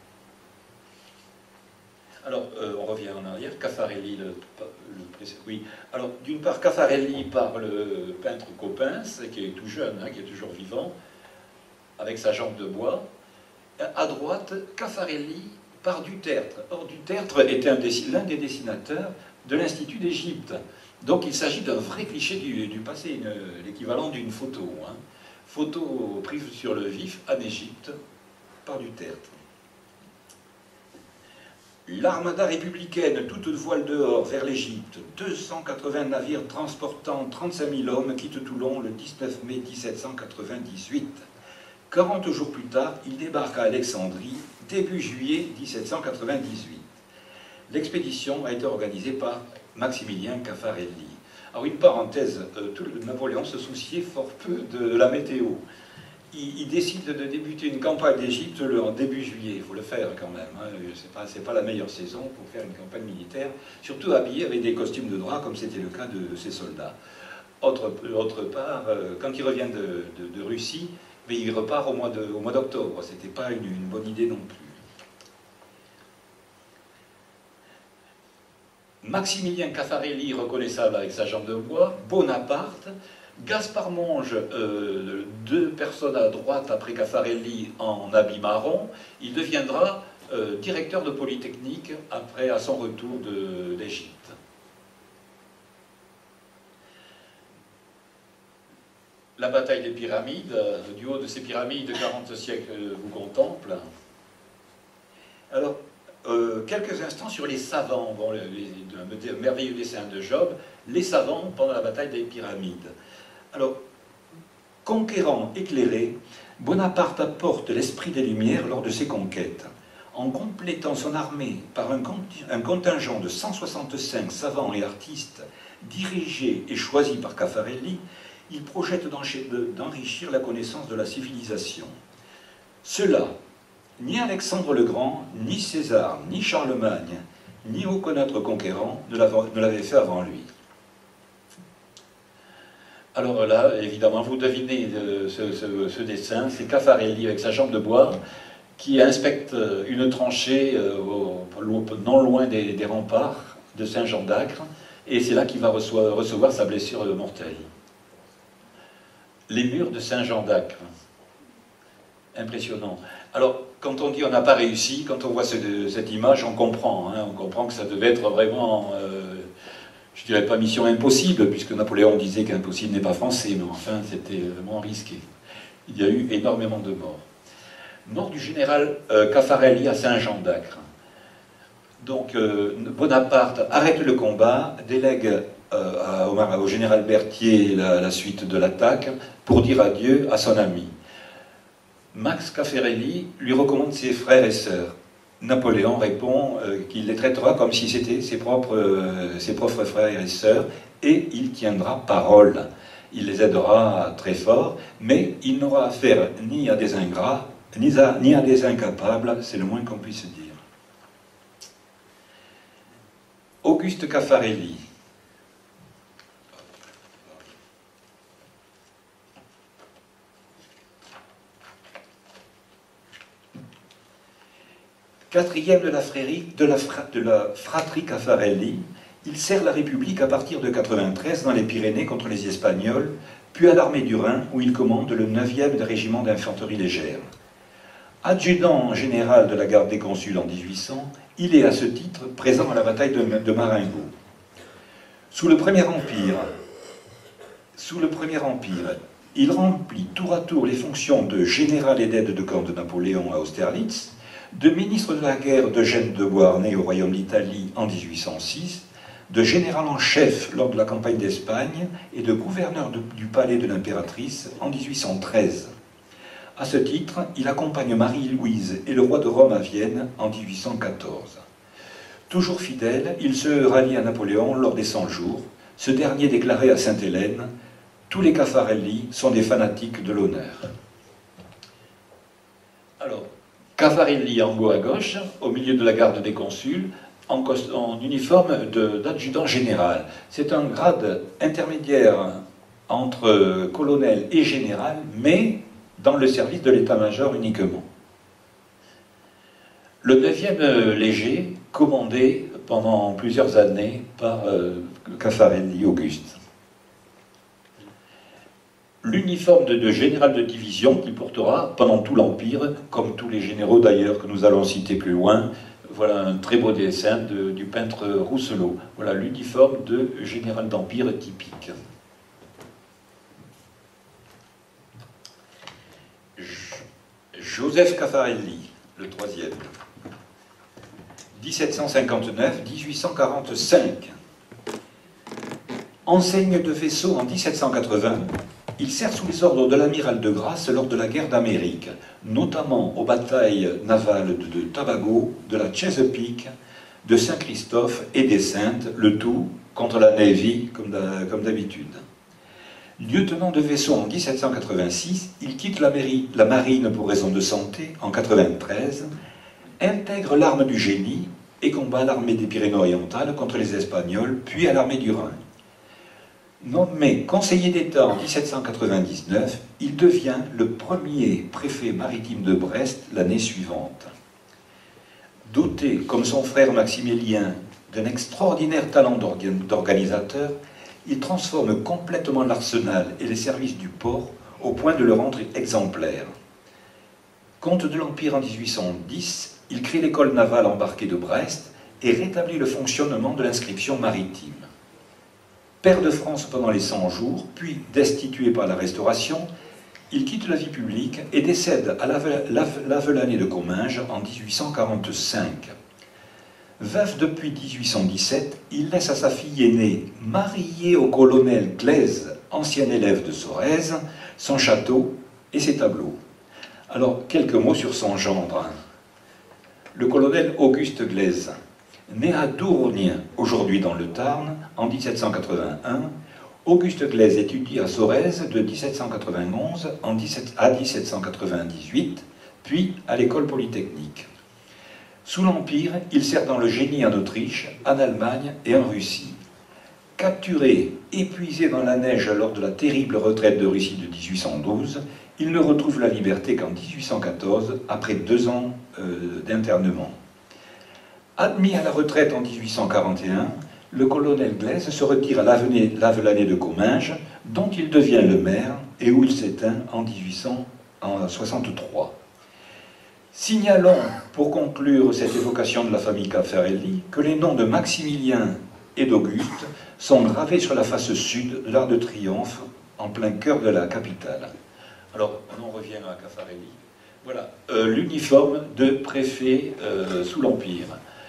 Alors, euh, on revient en arrière. Caffarelli, le, le, oui. Alors, d'une part, Caffarelli par le peintre Coppens, qui est tout jeune, hein, qui est toujours vivant, avec sa jambe de bois. À droite, Caffarelli par Dutertre. Or, Dutertre était l'un des dessinateurs de l'Institut d'Égypte. Donc, il s'agit d'un vrai cliché du, du passé, l'équivalent d'une photo. Hein. Photo prise sur le vif en Égypte par Dutertre. L'armada républicaine, toute voile dehors, vers l'Égypte. deux cent quatre-vingts navires transportant trente-cinq mille hommes quittent Toulon le dix-neuf mai mille sept cent quatre-vingt-dix-huit. quarante jours plus tard, il débarque à Alexandrie, début juillet mille sept cent quatre-vingt-dix-huit. L'expédition a été organisée par Maximilien Caffarelli. Alors une parenthèse, euh, tout le, Napoléon se souciait fort peu de, de la météo. Il, il décide de débuter une campagne d'Égypte en début juillet. Il faut le faire quand même. Hein. C'est pas, c'est pas la meilleure saison pour faire une campagne militaire, surtout habillé avec des costumes de drap, comme c'était le cas de ses soldats. Autre, autre part, euh, quand il revient de, de, de Russie, mais il repart au mois de, au mois d'octobre. C'était pas une, une bonne idée non plus. Maximilien Caffarelli, reconnaissable avec sa jambe de bois, Bonaparte, Gaspard Monge, euh, deux personnes à droite après Caffarelli en habit marron, il deviendra euh, directeur de Polytechnique après à son retour d'Égypte. La bataille des pyramides, euh, du haut de ces pyramides, quarante siècles vous contemplent. Alors, Euh, quelques instants sur les savants, bon, les, les, le merveilleux dessin de Job, les savants pendant la bataille des pyramides. Alors, conquérant éclairé, Bonaparte apporte l'esprit des Lumières lors de ses conquêtes. En complétant son armée par un, un contingent de cent soixante-cinq savants et artistes dirigés et choisis par Caffarelli, il projette d'enrichir la connaissance de la civilisation. Cela, ni Alexandre le Grand, ni César, ni Charlemagne, ni aucun autre conquérant ne l'avait fait avant lui. Alors là, évidemment, vous devinez ce, ce, ce dessin, c'est Caffarelli avec sa jambe de bois qui inspecte une tranchée euh, au, non loin des, des remparts de Saint-Jean d'Acre, et c'est là qu'il va recevoir, recevoir sa blessure mortelle. Les murs de Saint-Jean d'Acre. Impressionnant. Alors, quand on dit on n'a pas réussi, quand on voit ce, cette image, on comprend. Hein, on comprend que ça devait être vraiment, euh, je dirais pas mission impossible, puisque Napoléon disait qu'impossible n'est pas français, mais enfin, c'était vraiment risqué. Il y a eu énormément de morts. Mort du général euh, Caffarelli à Saint-Jean d'Acre. Donc, euh, Bonaparte arrête le combat, délègue euh, à, au, au général Berthier la, la suite de l'attaque pour dire adieu à son ami. Max Caffarelli lui recommande ses frères et sœurs. Napoléon répond euh, qu'il les traitera comme si c'était ses propres, euh, ses propres frères et sœurs, et il tiendra parole. Il les aidera très fort, mais il n'aura affaire ni à des ingrats, ni à, ni à des incapables, c'est le moins qu'on puisse dire. Auguste Caffarelli. Quatrième de la, frérie, de, la fra, de la fratrie Caffarelli, il sert la République à partir de quatre-vingt-treize dans les Pyrénées contre les Espagnols, puis à l'armée du Rhin où il commande le neuvième régiment d'infanterie légère. Adjudant général de la garde des consuls en mille huit cents, il est à ce titre présent à la bataille de, de Marengo. Sous le Premier Empire, sous le Premier Empire, il remplit tour à tour les fonctions de général et d'aide de camp de Napoléon à Austerlitz, de ministre de la guerre d'Eugène de Beauharnais au royaume d'Italie en mille huit cent six, de général en chef lors de la campagne d'Espagne et de gouverneur de, du palais de l'impératrice en mille huit cent treize. À ce titre, il accompagne Marie-Louise et le roi de Rome à Vienne en mille huit cent quatorze. Toujours fidèle, il se rallie à Napoléon lors des cent jours. Ce dernier déclarait à Sainte-Hélène « Tous les Caffarelli sont des fanatiques de l'honneur ». Alors, Caffarelli en haut à gauche, au milieu de la garde des consuls, en, en uniforme d'adjudant général. C'est un grade intermédiaire entre colonel et général, mais dans le service de l'état-major uniquement. Le neuvième léger, commandé pendant plusieurs années par euh, Caffarelli Auguste. L'uniforme de, de général de division qu'il portera pendant tout l'Empire, comme tous les généraux d'ailleurs que nous allons citer plus loin. Voilà un très beau dessin de, du peintre Rousselot. Voilà l'uniforme de général d'Empire typique. Joseph Caffarelli, le troisième. mille sept cent cinquante-neuf à mille huit cent quarante-cinq. Enseigne de vaisseau en mille sept cent quatre-vingts, il sert sous les ordres de l'amiral de Grasse lors de la guerre d'Amérique, notamment aux batailles navales de Tabago, de la Chesapeake, de Saint-Christophe et des Saintes, le tout contre la Navy, comme d'habitude. Lieutenant de vaisseau en mille sept cent quatre-vingt-six, il quitte la, mairie, la marine pour raison de santé en mille neuf cent quatre-vingt-treize, intègre l'arme du génie et combat l'armée des Pyrénées-Orientales contre les Espagnols, puis à l'armée du Rhin. Nommé conseiller d'État en mille sept cent quatre-vingt-dix-neuf, il devient le premier préfet maritime de Brest l'année suivante. Doté, comme son frère Maximilien, d'un extraordinaire talent d'organisateur, il transforme complètement l'arsenal et les services du port au point de le rendre exemplaire. Comte de l'Empire en mille huit cent dix, il crée l'école navale embarquée de Brest et rétablit le fonctionnement de l'inscription maritime. Pair de France pendant les cent jours, puis destitué par la Restauration, il quitte la vie publique et décède à l'Avelanais de Comminges en mille huit cent quarante-cinq. Veuf depuis mille huit cent dix-sept, il laisse à sa fille aînée, mariée au colonel Glaise, ancien élève de Sorèze, son château et ses tableaux. Alors, quelques mots sur son gendre. Le colonel Auguste Glaise, né à Dourgne, aujourd'hui dans le Tarn, en mille sept cent quatre-vingt-un, Auguste Glaise étudie à Sorèze de mille sept cent quatre-vingt-onze à mille sept cent quatre-vingt-dix-huit, puis à l'école polytechnique. Sous l'Empire, il sert dans le génie en Autriche, en Allemagne et en Russie. Capturé, épuisé dans la neige lors de la terrible retraite de Russie de mille huit cent douze, il ne retrouve la liberté qu'en mille huit cent quatorze, après deux ans euh, d'internement. Admis à la retraite en mille huit cent quarante et un, le colonel Glaise se retire à l'Avelanais de Comminges, dont il devient le maire et où il s'éteint en mille huit cent soixante-trois. Signalons, pour conclure cette évocation de la famille Caffarelli, que les noms de Maximilien et d'Auguste sont gravés sur la face sud de l'Arc de Triomphe, en plein cœur de la capitale. Alors, on en revient à Caffarelli. Voilà, euh, l'uniforme de préfet euh, sous l'Empire.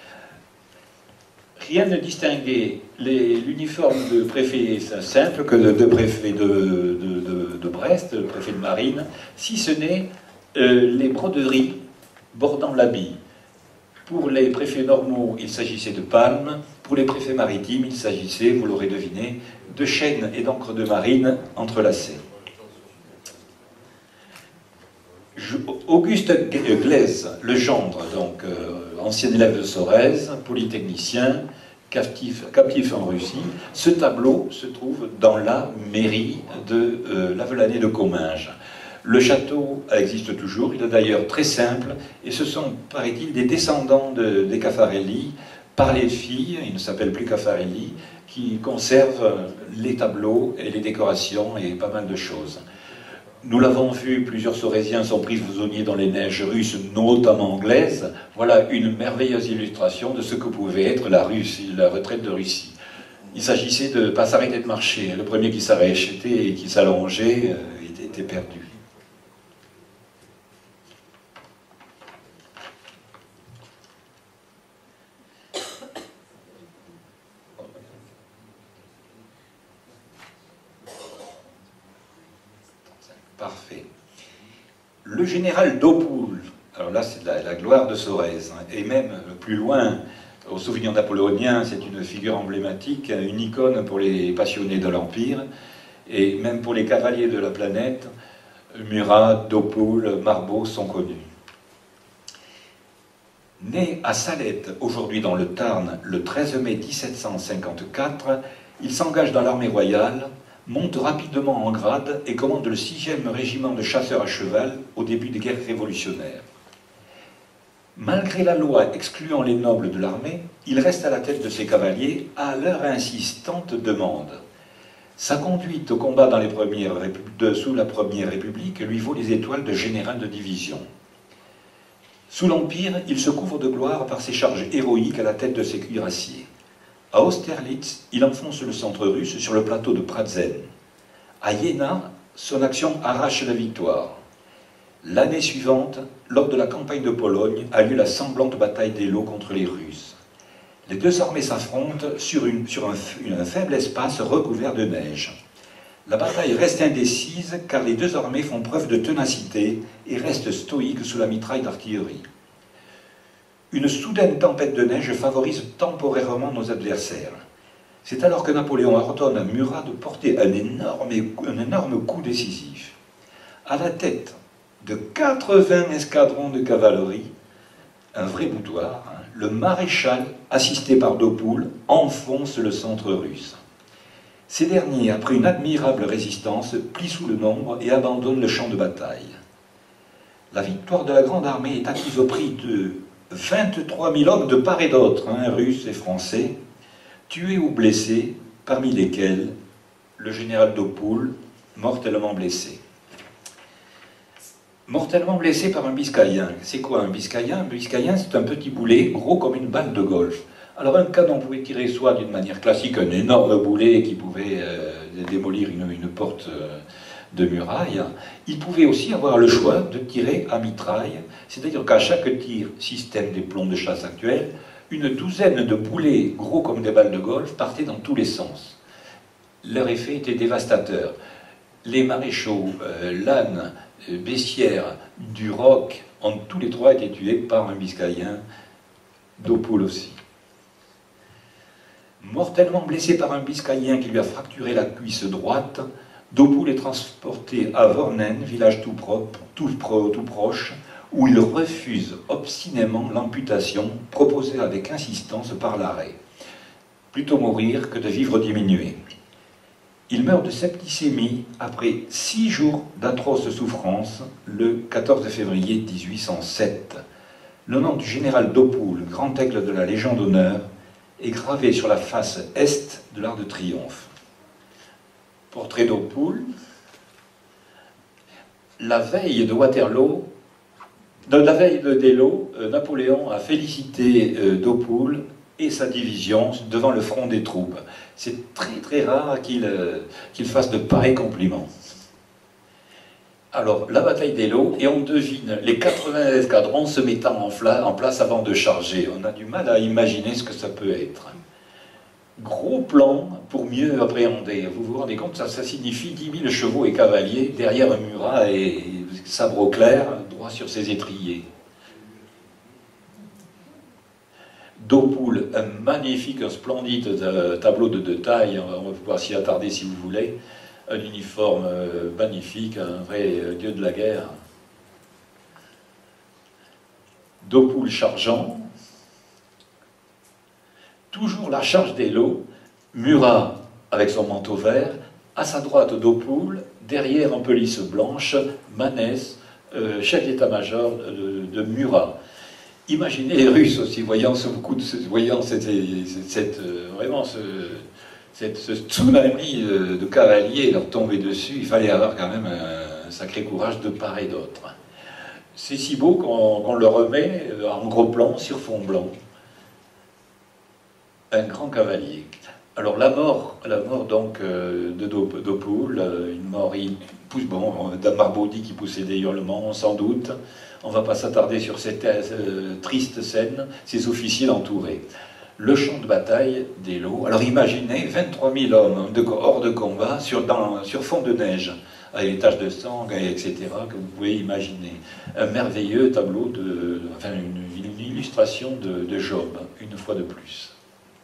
Rien ne distinguait l'uniforme de préfet simple que de, de préfet de, de, de, de Brest, de préfet de marine, si ce n'est euh, les broderies bordant l'habit. Pour les préfets normaux, il s'agissait de palmes. Pour les préfets maritimes, il s'agissait, vous l'aurez deviné, de chaînes et d'encre de marine entrelacées. Auguste Glaise, le gendre, donc euh, ancien élève de Sorèze, polytechnicien, captif, captif en Russie, ce tableau se trouve dans la mairie de euh, l'Avelanais de Comminges. Le château existe toujours, il est d'ailleurs très simple, et ce sont, paraît-il, des descendants de, des Caffarelli, par les filles, ils ne s'appellent plus Caffarelli, qui conservent les tableaux et les décorations et pas mal de choses. Nous l'avons vu, plusieurs Sorésiens sont prisonniers dans les neiges russes, notamment anglaises. Voilà une merveilleuse illustration de ce que pouvait être la, Russie, la retraite de Russie. Il s'agissait de ne pas s'arrêter de marcher. Le premier qui s'arrêtait et qui s'allongeait euh, était, était perdu. Parfait. Le général d'Aupoul, alors là c'est la, la gloire de Sorèze, hein, et même plus loin, au souvenir napoléonien, c'est une figure emblématique, une icône pour les passionnés de l'Empire, et même pour les cavaliers de la planète, Murat, d'Aupoul, Marbeau sont connus. Né à Salette, aujourd'hui dans le Tarn, le treize mai mille sept cent cinquante-quatre, il s'engage dans l'armée royale, monte rapidement en grade et commande le sixième régiment de chasseurs à cheval au début des guerres révolutionnaires. Malgré la loi excluant les nobles de l'armée, il reste à la tête de ses cavaliers à leur insistante demande. Sa conduite au combat dans les premières de, sous la Première République lui vaut les étoiles de général de division. Sous l'Empire, il se couvre de gloire par ses charges héroïques à la tête de ses cuirassiers. À Austerlitz, il enfonce le centre russe sur le plateau de Pratzen. À Iéna, son action arrache la victoire. L'année suivante, lors de la campagne de Pologne, a lieu la sanglante bataille d'Eylau contre les Russes. Les deux armées s'affrontent sur, une, sur un, un faible espace recouvert de neige. La bataille reste indécise car les deux armées font preuve de ténacité et restent stoïques sous la mitraille d'artillerie. Une soudaine tempête de neige favorise temporairement nos adversaires. C'est alors que Napoléon ordonne à Murat de porter un énorme, un énorme coup décisif. À la tête de quatre-vingts escadrons de cavalerie, un vrai boudoir, hein, le maréchal, assisté par Daupoul, enfonce le centre russe. Ces derniers, après une admirable résistance, plient sous le nombre et abandonnent le champ de bataille. La victoire de la Grande Armée est acquise au prix de vingt-trois mille hommes de part et d'autre, hein, Russes et Français, tués ou blessés, parmi lesquels le général Daupoul, mortellement blessé. Mortellement blessé par un Biscayen. C'est quoi un Biscayen? Un Biscayen, c'est un petit boulet, gros comme une balle de golf. Alors un canon pouvait tirer soit d'une manière classique, un énorme boulet qui pouvait euh, démolir une, une porte euh, de muraille. Il pouvait aussi avoir le choix de tirer à mitraille, c'est-à-dire qu'à chaque tir, système des plombs de chasse actuels, une douzaine de boulets gros comme des balles de golf partaient dans tous les sens. Leur effet était dévastateur. Les maréchaux, euh, Lannes, euh, Bessières, Duroc, ont tous les trois été tués par un Biscayen, Daupoul aussi. Mortellement blessé par un Biscayen qui lui a fracturé la cuisse droite, Daupoul est transporté à Vornen, village tout, propre, tout, pro, tout proche, où il refuse obstinément l'amputation proposée avec insistance par l'arrêt. Plutôt mourir que de vivre diminué. Il meurt de septicémie après six jours d'atroces souffrances le quatorze février mille huit cent sept. Le nom du général Daupoul, grand aigle de la Légion d'honneur, est gravé sur la face est de l'Arc de Triomphe. Portrait Daupoul. La veille de Waterloo, de la veille de d'Eylau, euh, Napoléon a félicité euh, Daupoul et sa division devant le front des troupes. C'est très très rare qu'il euh, qu'il fasse de pareils compliments. Alors, la bataille d'Eylau, et on devine les quatre-vingts escadrons se mettant en, en place avant de charger. On a du mal à imaginer ce que ça peut être. Gros plan pour mieux appréhender. Vous vous rendez compte, ça, ça signifie dix mille chevaux et cavaliers derrière un Murat et sabre au clair, droit sur ses étriers. Daupoul, un magnifique, un splendide tableau de, de taille, on va pouvoir s'y attarder si vous voulez. Un uniforme magnifique, un vrai dieu de la guerre. Daupoul chargeant. Toujours la charge d'Eylau, Murat avec son manteau vert, à sa droite Daupoul, derrière en pelisse blanche, Manès, euh, chef d'état-major de, de Murat. Imaginez les Russes aussi, voyant ce, beaucoup de, voyant cette, cette, cette, vraiment ce, cette, ce tsunami de, de cavaliers leur tomber dessus, il fallait avoir quand même un, un sacré courage de part et d'autre. C'est si beau qu'on qu'on le remet en gros plan sur fond blanc. Un grand cavalier. Alors la mort, la mort donc euh, de Daupoul, euh, une mort, il pousse, bon, Damarbot dit qu'il poussait des hurlements, sans doute. On ne va pas s'attarder sur cette euh, triste scène, ces officiers l'entouraient. Le champ de bataille d'Eylau. Alors imaginez vingt-trois mille hommes de, hors de combat sur, dans, sur fond de neige, avec les taches de sang, et cetera, que vous pouvez imaginer. Un merveilleux tableau, de, enfin une, une illustration de, de Job, une fois de plus.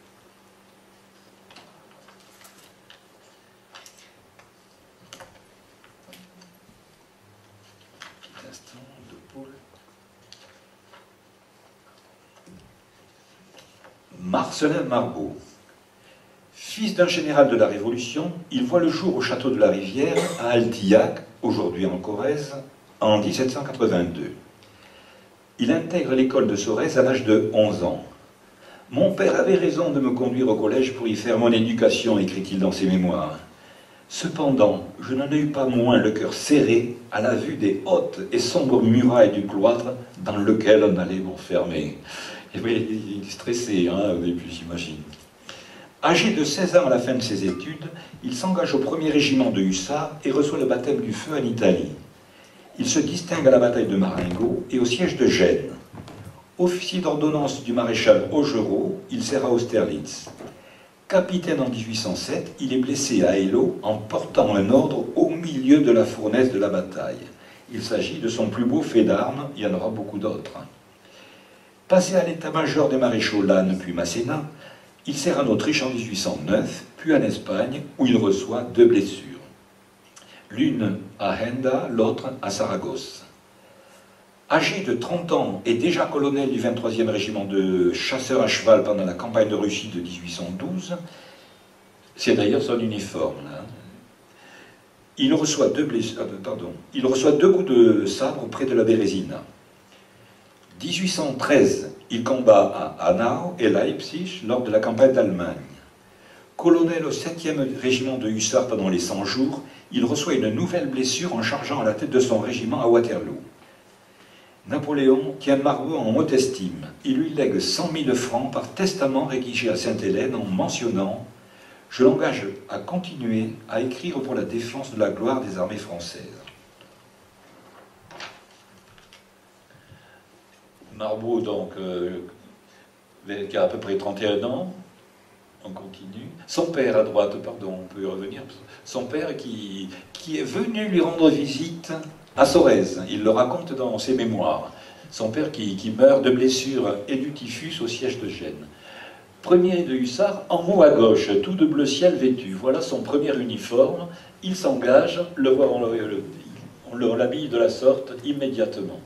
Marcelin Marbeau. Fils d'un général de la Révolution, il voit le jour au château de la Rivière, à Altillac, aujourd'hui en Corrèze, en mille sept cent quatre-vingt-deux. Il intègre l'école de Sorèze à l'âge de onze ans. « Mon père avait raison de me conduire au collège pour y faire mon éducation », écrit-il dans ses mémoires. Cependant, je n'en ai eu pas moins le cœur serré à la vue des hautes et sombres murailles du cloître dans lequel on allait m'enfermer. Et oui, il est stressé, hein, au début, j'imagine. Âgé de seize ans à la fin de ses études, il s'engage au premier régiment de hussards et reçoit le baptême du feu en Italie. Il se distingue à la bataille de Marengo et au siège de Gênes. Officier d'ordonnance du maréchal Augereau, il sert à Austerlitz. Capitaine en mille huit cent sept, il est blessé à Eylau en portant un ordre au milieu de la fournaise de la bataille. Il s'agit de son plus beau fait d'armes, il y en aura beaucoup d'autres. Passé à l'état-major des maréchaux Lannes puis Masséna, il sert en Autriche en mille huit cent neuf, puis en Espagne, où il reçoit deux blessures. L'une à Henda, l'autre à Saragosse. Âgé de trente ans et déjà colonel du vingt-troisième régiment de chasseurs à cheval pendant la campagne de Russie de mille huit cent douze, c'est d'ailleurs son uniforme, là. Il reçoit deux blessures, pardon, il reçoit deux coups de sabre près de la Bérésina. mille huit cent treize, il combat à Hanau et Leipzig lors de la campagne d'Allemagne. Colonel au septième régiment de hussards pendant les cent jours, il reçoit une nouvelle blessure en chargeant à la tête de son régiment à Waterloo. Napoléon tient Marbeau en haute estime. Il lui lègue cent mille francs par testament rédigé à Sainte-Hélène en mentionnant « Je l'engage à continuer à écrire pour la défense de la gloire des armées françaises ». Marbeau, donc, euh, qui a à peu près trente et un ans, on continue. Son père, à droite, pardon, on peut y revenir. Son père qui, qui est venu lui rendre visite à Sorèze. Il le raconte dans ses mémoires. Son père qui, qui meurt de blessures et du typhus au siège de Gênes. Premier de hussard, en haut à gauche, tout de bleu ciel vêtu. Voilà son premier uniforme. Il s'engage, le, on, le, on l'habille de la sorte immédiatement.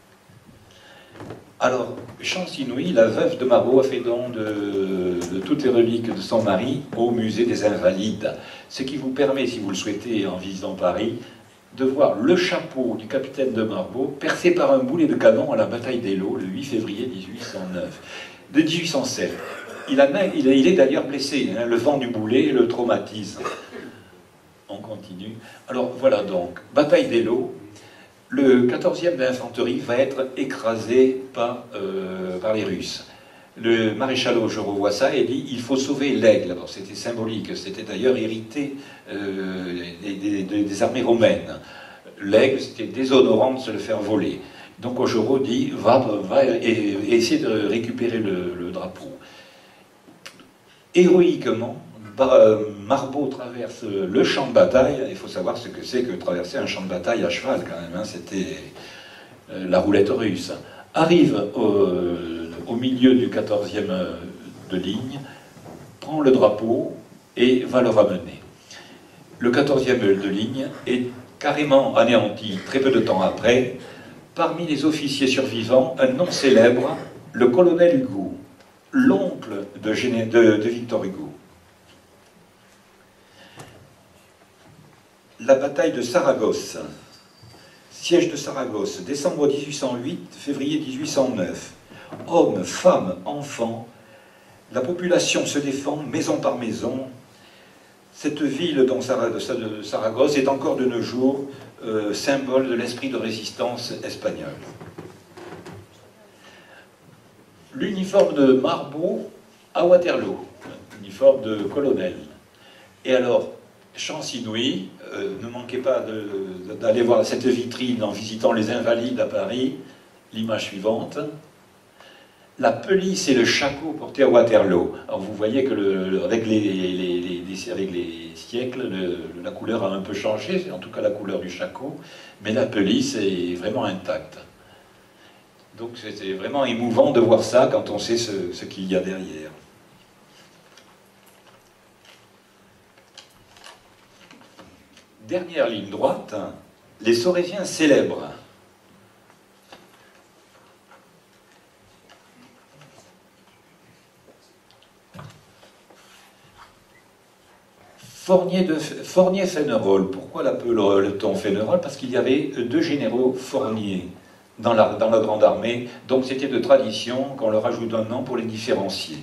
Alors, chance inouïe, la veuve de Marbeau a fait don de, de toutes les reliques de son mari au musée des Invalides, ce qui vous permet, si vous le souhaitez, en visitant Paris, de voir le chapeau du capitaine de Marbeau percé par un boulet de canon à la bataille d'Eylau le huit février mille huit cent neuf, de mille huit cent sept. Il, a, il, est, il est d'ailleurs blessé, hein, le vent du boulet le traumatise. On continue. Alors voilà donc, bataille d'Eylau. Le quatorzième d'infanterie va être écrasé par, euh, par les Russes. Le maréchal je revois ça et dit il faut sauver l'aigle. C'était symbolique, c'était d'ailleurs hérité euh, des, des, des armées romaines. L'aigle, c'était déshonorant de se le faire voler. Donc Augereau dit va, va et, et essayer de récupérer le, le drapeau. Héroïquement, Marbeau traverse le champ de bataille. Il faut savoir ce que c'est que traverser un champ de bataille à cheval quand même, hein. C'était euh, la roulette russe. Arrive au, au milieu du quatorzième de ligne, prend le drapeau et va le ramener. Le quatorzième de ligne est carrément anéanti très peu de temps après. Parmi les officiers survivants, un nom célèbre, le colonel Hugo, l'oncle de, de, de Victor Hugo. La bataille de Saragosse, siège de Saragosse, décembre mille huit cent huit, février mille huit cent neuf. Hommes, femmes, enfants, la population se défend maison par maison. Cette ville dont de Saragosse est encore de nos jours euh, symbole de l'esprit de résistance espagnol. L'uniforme de Marbeau à Waterloo, uniforme de colonel. Et alors, chance inouïe, euh, ne manquez pas d'aller voir cette vitrine en visitant les Invalides à Paris, l'image suivante. La pelisse et le shako portés à Waterloo. Alors vous voyez que le, le, avec, les, les, les, les, avec les siècles, le, la couleur a un peu changé, en tout cas la couleur du shako, mais la pelisse est vraiment intacte. Donc c'était vraiment émouvant de voir ça quand on sait ce, ce qu'il y a derrière. Dernière ligne droite, les Sorésiens célèbres. Fournier-Fénerolles. Pourquoi l'appelle-t-on Fénerolles? Parce qu'il y avait deux généraux Fournier dans la, dans la Grande Armée, donc c'était de tradition qu'on leur ajoute un nom pour les différencier.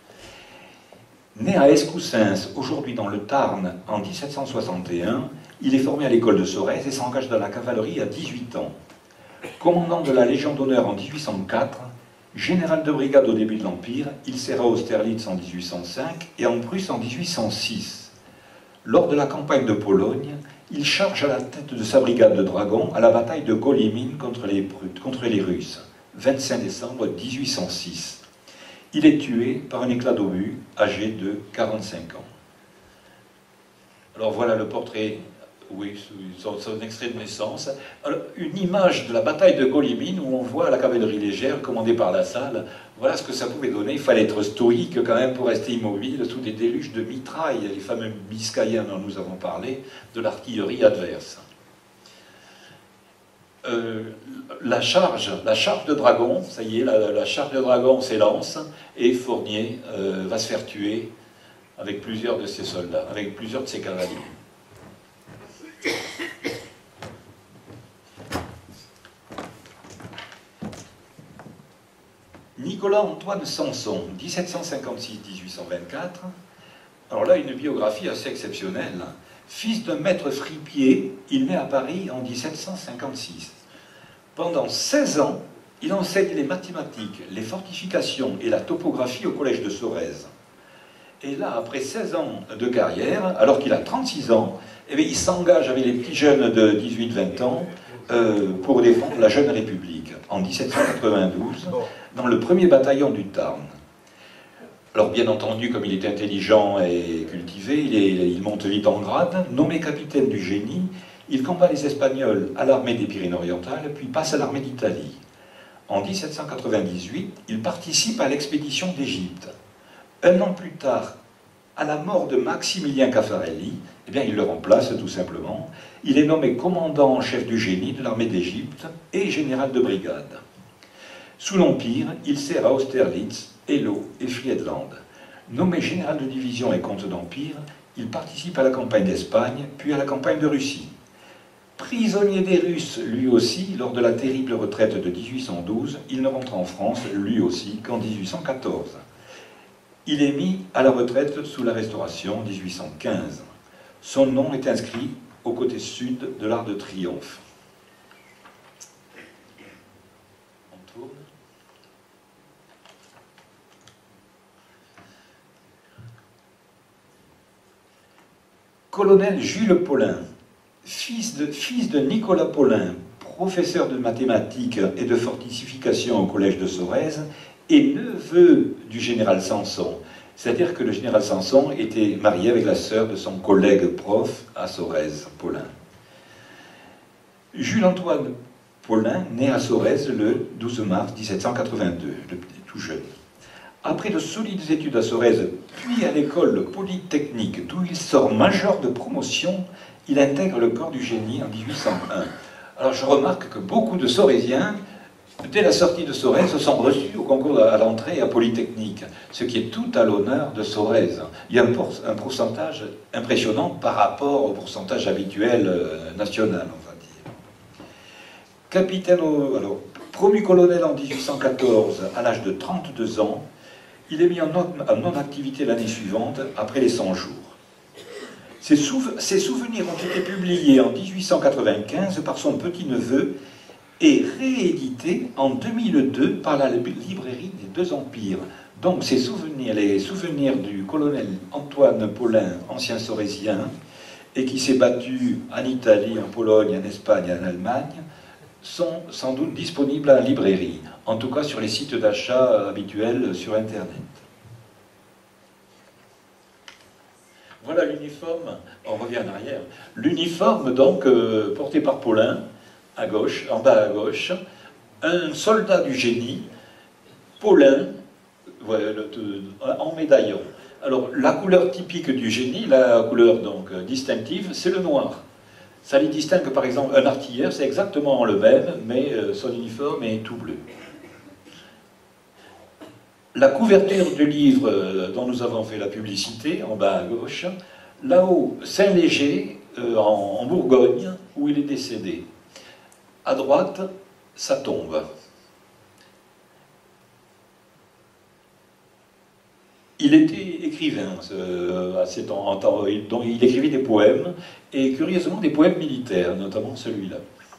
Né à Escoussens, aujourd'hui dans le Tarn, en mille sept cent soixante et un, il est formé à l'école de Sorèze et s'engage dans la cavalerie à dix-huit ans. Commandant de la Légion d'honneur en mille huit cent quatre, général de brigade au début de l'Empire, il sert à Austerlitz en mille huit cent cinq et en Prusse en mille huit cent six. Lors de la campagne de Pologne, il charge à la tête de sa brigade de dragons à la bataille de Golimine contre les, contre les Russes, vingt-cinq décembre mille huit cent six. Il est tué par un éclat d'obus, âgé de quarante-cinq ans. Alors voilà le portrait Oui, son, son extrait de naissance. Alors, une image de la bataille de Golimine où on voit la cavalerie légère commandée par La Salle. Voilà ce que ça pouvait donner. Il fallait être stoïque quand même pour rester immobile sous des déluges de mitraille, les fameux Biscayens dont nous avons parlé, de l'artillerie adverse. Euh, la charge, la charge de dragon, ça y est, la, la charge de dragon s'élance et Fournier euh, va se faire tuer avec plusieurs de ses soldats, avec plusieurs de ses cavaliers. Nicolas-Antoine Sanson, mille sept cent cinquante-six à mille huit cent vingt-quatre. Alors là, une biographie assez exceptionnelle. Fils d'un maître fripier, il naît à Paris en mille sept cent cinquante-six. Pendant seize ans, il enseigne les mathématiques, les fortifications et la topographie au collège de Sorèze. Et là, après seize ans de carrière, alors qu'il a trente-six ans, eh bien, il s'engage avec les petits jeunes de dix-huit à vingt ans euh, pour défendre la jeune République en mille sept cent quatre-vingt-douze dans le premier bataillon du Tarn. Alors bien entendu, comme il est intelligent et cultivé, il, est, il monte vite en grade. Nommé capitaine du génie, il combat les Espagnols à l'armée des Pyrénées-Orientales, puis passe à l'armée d'Italie. En mille sept cent quatre-vingt-dix-huit, il participe à l'expédition d'Égypte. Un an plus tard, à la mort de Maximilien Caffarelli, eh bien, il le remplace tout simplement. Il est nommé commandant en chef du génie de l'armée d'Égypte et général de brigade. Sous l'Empire, il sert à Austerlitz, Eylau et Friedland. Nommé général de division et comte d'Empire, il participe à la campagne d'Espagne, puis à la campagne de Russie. Prisonnier des Russes, lui aussi, lors de la terrible retraite de mille huit cent douze, il ne rentre en France, lui aussi, qu'en mille huit cent quatorze. Il est mis à la retraite sous la Restauration en mille huit cent quinze. Son nom est inscrit au côté sud de l'Arc de Triomphe. On tourne. Colonel Jules Paulin, fils de, fils de Nicolas Paulin, professeur de mathématiques et de fortification au collège de Sorèze, et neveu du général Sanson. C'est-à-dire que le général Sanson était marié avec la sœur de son collègue prof à Sorèze, Paulin. Jules-Antoine Paulin naît à Sorèze le douze mars mille sept cent quatre-vingt-deux, le tout jeune. Après de solides études à Sorèze, puis à l'école polytechnique, d'où il sort major de promotion, il intègre le corps du génie en mille huit cent un. Alors je remarque que beaucoup de Soréziens, dès la sortie de Sorèze, sont reçus au concours à l'entrée à Polytechnique, ce qui est tout à l'honneur de Sorèze. Il y a un, pour, un pourcentage impressionnant par rapport au pourcentage habituel euh, national, on va dire. Capitaine, au, alors, promu colonel en mille huit cent quatorze, à l'âge de trente-deux ans, il est mis en non-activité l'année suivante, après les cent jours. Ses, souve ses souvenirs ont été publiés en mille huit cent quatre-vingt-quinze par son petit-neveu et réédités en deux mille deux par la librairie des Deux Empires. Donc ces souvenirs, les souvenirs du colonel Antoine Paulin, ancien sorésien, et qui s'est battu en Italie, en Pologne, en Espagne et en Allemagne, sont sans doute disponibles à la librairie, en tout cas sur les sites d'achat habituels sur Internet. Voilà l'uniforme, on revient en arrière. L'uniforme donc euh, porté par Paulin, à gauche, en bas à gauche, un soldat du génie, Paulin, voilà, le, en médaillon. Alors la couleur typique du génie, la couleur donc distinctive, c'est le noir. Ça les distingue par exemple un artilleur, c'est exactement le même, mais euh, son uniforme est tout bleu. La couverture du livre euh, dont nous avons fait la publicité, en bas à gauche, là-haut, Saint-Léger, euh, en, en Bourgogne, où il est décédé. À droite, sa tombe. Il était écrivain euh, à ces temps, en temps, dont il écrivait des poèmes, et curieusement des poèmes militaires, notamment celui-là.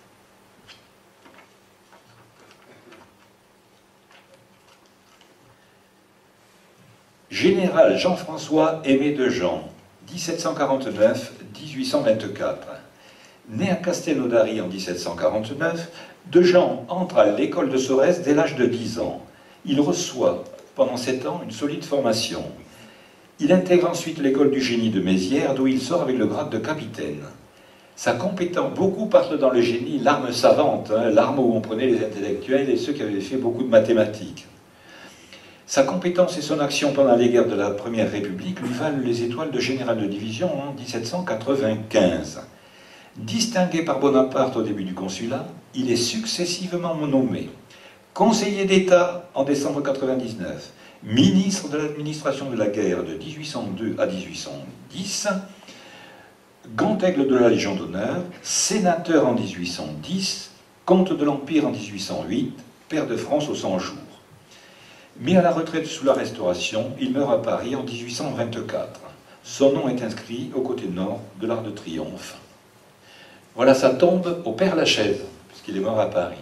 Général Jean-François Aimé de Jean, mille sept cent quarante-neuf à mille huit cent vingt-quatre. Né à Castelnaudary en mille sept cent quarante-neuf, De Jean entre à l'école de Sorèze dès l'âge de dix ans. Il reçoit pendant sept ans une solide formation. Il intègre ensuite l'école du génie de Mézières, d'où il sort avec le grade de capitaine. Sa compétence, beaucoup parlent dans le génie l'arme savante, hein, l'arme où on prenait les intellectuels et ceux qui avaient fait beaucoup de mathématiques. Sa compétence et son action pendant les guerres de la Première République lui valent les étoiles de général de division en mille sept cent quatre-vingt-quinze. Distingué par Bonaparte au début du consulat, il est successivement nommé conseiller d'État en décembre mille neuf cent quatre-vingt-dix-neuf, ministre de l'administration de la guerre de mille huit cent deux à mille huit cent dix, grand aigle de la Légion d'honneur, sénateur en mille huit cent dix, comte de l'Empire en mille huit cent huit, pair de France aux cent jours. Mis à la retraite sous la Restauration, il meurt à Paris en mille huit cent vingt-quatre. Son nom est inscrit au côté nord de l'Arc de Triomphe. Voilà sa tombe au Père-Lachaise, puisqu'il est mort à Paris.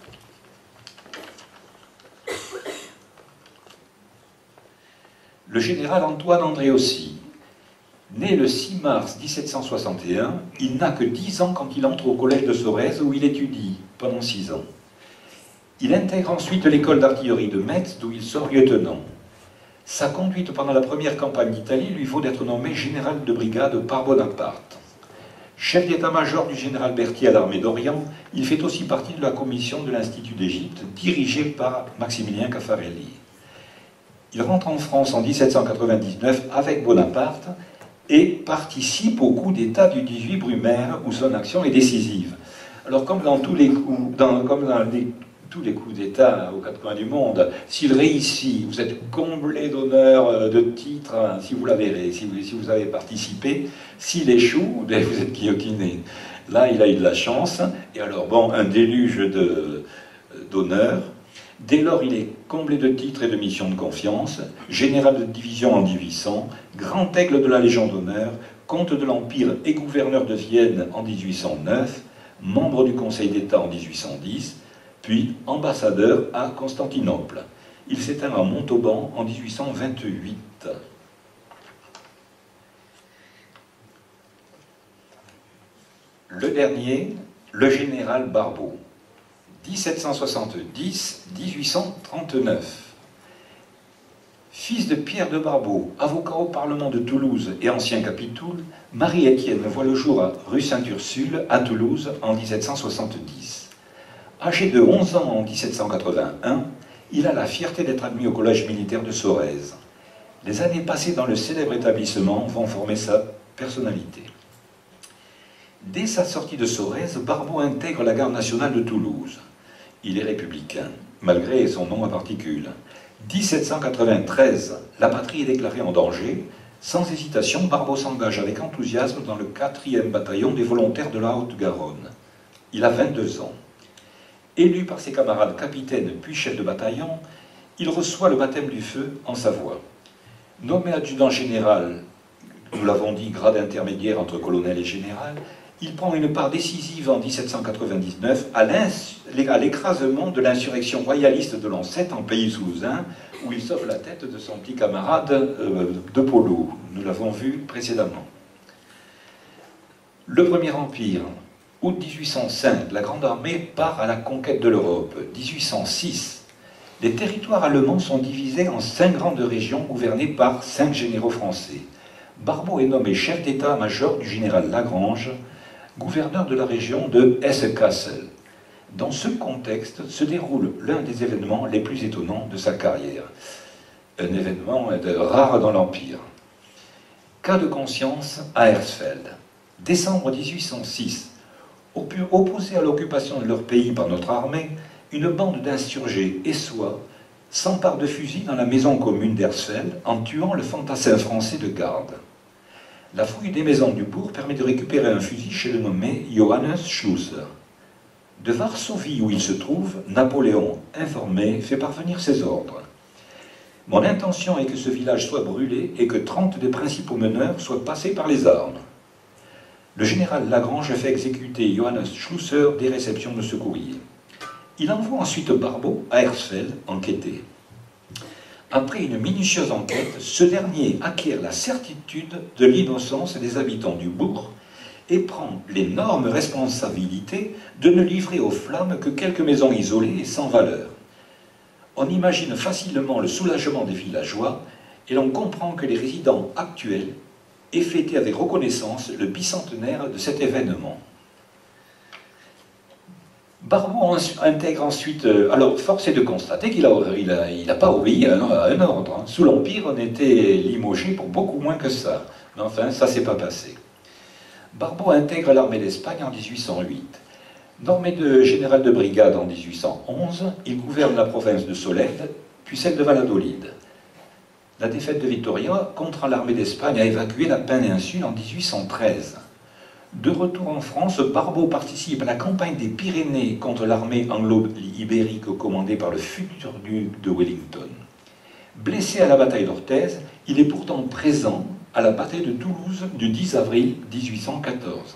Le général Antoine Andréossy, né le six mars mille sept cent soixante et un, il n'a que dix ans quand il entre au collège de Sorèze où il étudie pendant six ans. Il intègre ensuite l'école d'artillerie de Metz d'où il sort lieutenant. Sa conduite pendant la première campagne d'Italie lui vaut d'être nommé général de brigade par Bonaparte. Chef d'état-major du général Berthier à l'armée d'Orient, il fait aussi partie de la commission de l'Institut d'Égypte dirigée par Maximilien Caffarelli. Il rentre en France en mille sept cent quatre-vingt-dix-neuf avec Bonaparte et participe au coup d'État du dix-huit Brumaire où son action est décisive. Alors comme dans tous les coups, dans, comme dans les, tous les coups d'État aux quatre coins du monde, s'il réussit, vous êtes comblé d'honneurs, de titres, hein, si vous l'avez, si vous, si vous avez participé. S'il échoue, vous êtes guillotiné. Là, il a eu de la chance, et alors bon, un déluge de, d'honneurs. Dès lors, il est comblé de titres et de missions de confiance, général de division en mille huit cents, grand aigle de la Légion d'honneur, comte de l'Empire et gouverneur de Vienne en mille huit cent neuf, membre du Conseil d'État en mille huit cent dix, puis ambassadeur à Constantinople. Il s'éteint à Montauban en mille huit cent vingt-huit. Le dernier, le général Barbeau. mille sept cent soixante-dix à mille huit cent trente-neuf. Fils de Pierre de Barbeau, avocat au Parlement de Toulouse et ancien capitoul, Marie-Étienne voit le jour à rue Sainte-Ursule, à Toulouse, en mille sept cent soixante-dix. Âgé de onze ans en mille sept cent quatre-vingt-un, il a la fierté d'être admis au collège militaire de Sorèze. Les années passées dans le célèbre établissement vont former sa personnalité. Dès sa sortie de Sorèze, Barbeau intègre la garde nationale de Toulouse. Il est républicain, malgré son nom à particules. mille sept cent quatre-vingt-treize, la patrie est déclarée en danger. Sans hésitation, Barbeau s'engage avec enthousiasme dans le quatrième bataillon des volontaires de la Haute-Garonne. Il a vingt-deux ans. Élu par ses camarades capitaine puis chef de bataillon, il reçoit le baptême du feu en Savoie. Nommé adjudant général, nous l'avons dit, grade intermédiaire entre colonel et général, il prend une part décisive en mille sept cent quatre-vingt-dix-neuf à l'écrasement de l'insurrection royaliste de l'an sept en pays toulousain, où il sauve la tête de son petit camarade euh, de Polo. Nous l'avons vu précédemment. Le Premier Empire, août mille huit cent cinq, la Grande Armée part à la conquête de l'Europe. mille huit cent six, les territoires allemands sont divisés en cinq grandes régions gouvernées par cinq généraux français. Barbeau est nommé chef d'état-major du général Lagrange, gouverneur de la région de Hesse-Kassel. Dans ce contexte se déroule l'un des événements les plus étonnants de sa carrière. Un événement rare dans l'Empire. Cas de conscience à Hersfeld. Décembre mille huit cent six. Opposés à l'occupation de leur pays par notre armée, une bande d'insurgés essois s'empare de fusils dans la maison commune d'Hersfeld en tuant le fantassin français de garde. La fouille des maisons du bourg permet de récupérer un fusil chez le nommé Johannes Schlusser. De Varsovie, où il se trouve, Napoléon, informé, fait parvenir ses ordres. Mon intention est que ce village soit brûlé et que trente des principaux meneurs soient passés par les armes. Le général Lagrange fait exécuter Johannes Schlusser des réceptions de ce courrier. Il envoie ensuite Barbeau à Hersfeld enquêter. Après une minutieuse enquête, ce dernier acquiert la certitude de l'innocence des habitants du bourg et prend l'énorme responsabilité de ne livrer aux flammes que quelques maisons isolées et sans valeur. On imagine facilement le soulagement des villageois et l'on comprend que les résidents actuels et fêter avec reconnaissance le bicentenaire de cet événement. Barbeau intègre ensuite... Euh, alors, force est de constater qu'il n'a il a, il a pas obéi à un, à un ordre. Hein. Sous l'Empire, on était limogé pour beaucoup moins que ça. Mais enfin, ça ne s'est pas passé. Barbeau intègre l'armée d'Espagne en mille huit cent huit. Nommé de général de brigade en mille huit cent onze, il gouverne la province de Soled, puis celle de Valladolid. La défaite de Vitoria contraint l'armée d'Espagne à évacuer la péninsule en mille huit cent treize. De retour en France, Barbeau participe à la campagne des Pyrénées contre l'armée anglo-ibérique commandée par le futur duc de Wellington. Blessé à la bataille d'Orthez, il est pourtant présent à la bataille de Toulouse du dix avril mille huit cent quatorze.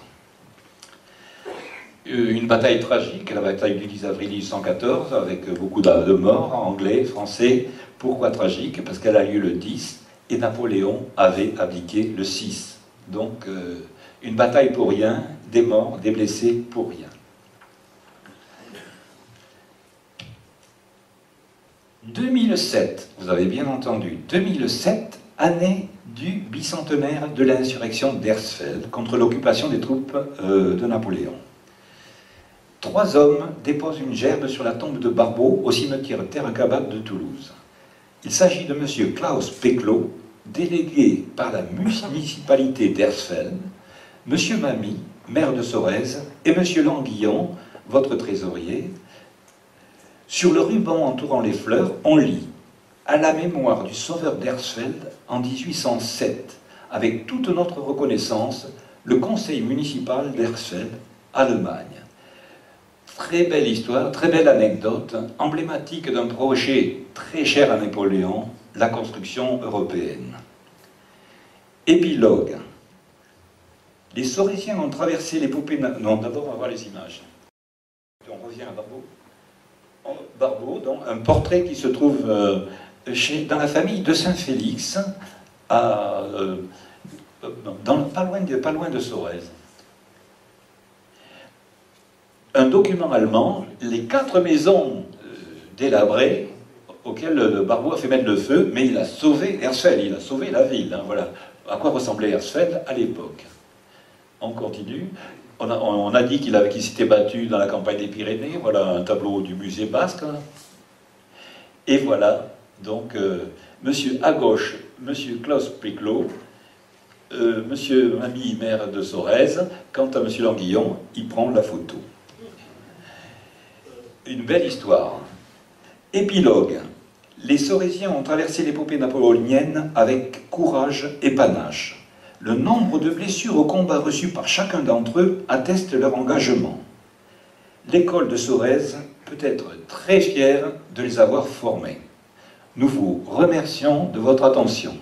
Une bataille tragique, la bataille du dix avril mille huit cent quatorze, avec beaucoup de morts, anglais, français. Pourquoi tragique? Parce qu'elle a lieu le dix et Napoléon avait abdiqué le six. Donc, euh, une bataille pour rien, des morts, des blessés pour rien. deux mille sept, vous avez bien entendu, deux mille sept, année du bicentenaire de l'insurrection d'Hersfeld contre l'occupation des troupes euh, de Napoléon. Trois hommes déposent une gerbe sur la tombe de Barbeau au cimetière Terre Cabane de Toulouse. Il s'agit de M. Klaus Peclos, délégué par la municipalité d'Hersfeld, M. Mamy, maire de Sorèze, et M. Languillon, votre trésorier. Sur le ruban entourant les fleurs, on lit « À la mémoire du sauveur d'Hersfeld en mille huit cent sept, avec toute notre reconnaissance, le conseil municipal d'Hersfeld, Allemagne. » Très belle histoire, très belle anecdote, emblématique d'un projet très cher à Napoléon, la construction européenne. Épilogue. Les Sorésiens ont traversé l'épopée... Non, d'abord on va voir les images. On revient à Barbeau. Barbeau, donc, un portrait qui se trouve euh, chez, dans la famille de Saint-Félix, à, euh, dans, pas, loin de, pas loin de Sorèze. Un document allemand, les quatre maisons euh, délabrées auxquelles euh, Barbeau a fait mettre le feu, mais il a sauvé Hersfeld, il a sauvé la ville. Hein, voilà à quoi ressemblait Hersfeld à l'époque. On continue. On a, on a dit qu'il qu'il s'était battu dans la campagne des Pyrénées. Voilà un tableau du musée basque. Et voilà, donc, euh, monsieur à gauche, monsieur Klaus Peclos, euh, monsieur Mamy, maire de Sorèze. Quant à monsieur Languillon, il prend la photo. Une belle histoire. Épilogue. Les Sorésiens ont traversé l'épopée napoléonienne avec courage et panache. Le nombre de blessures au combat reçues par chacun d'entre eux atteste leur engagement. L'école de Sorèze peut être très fière de les avoir formés. Nous vous remercions de votre attention.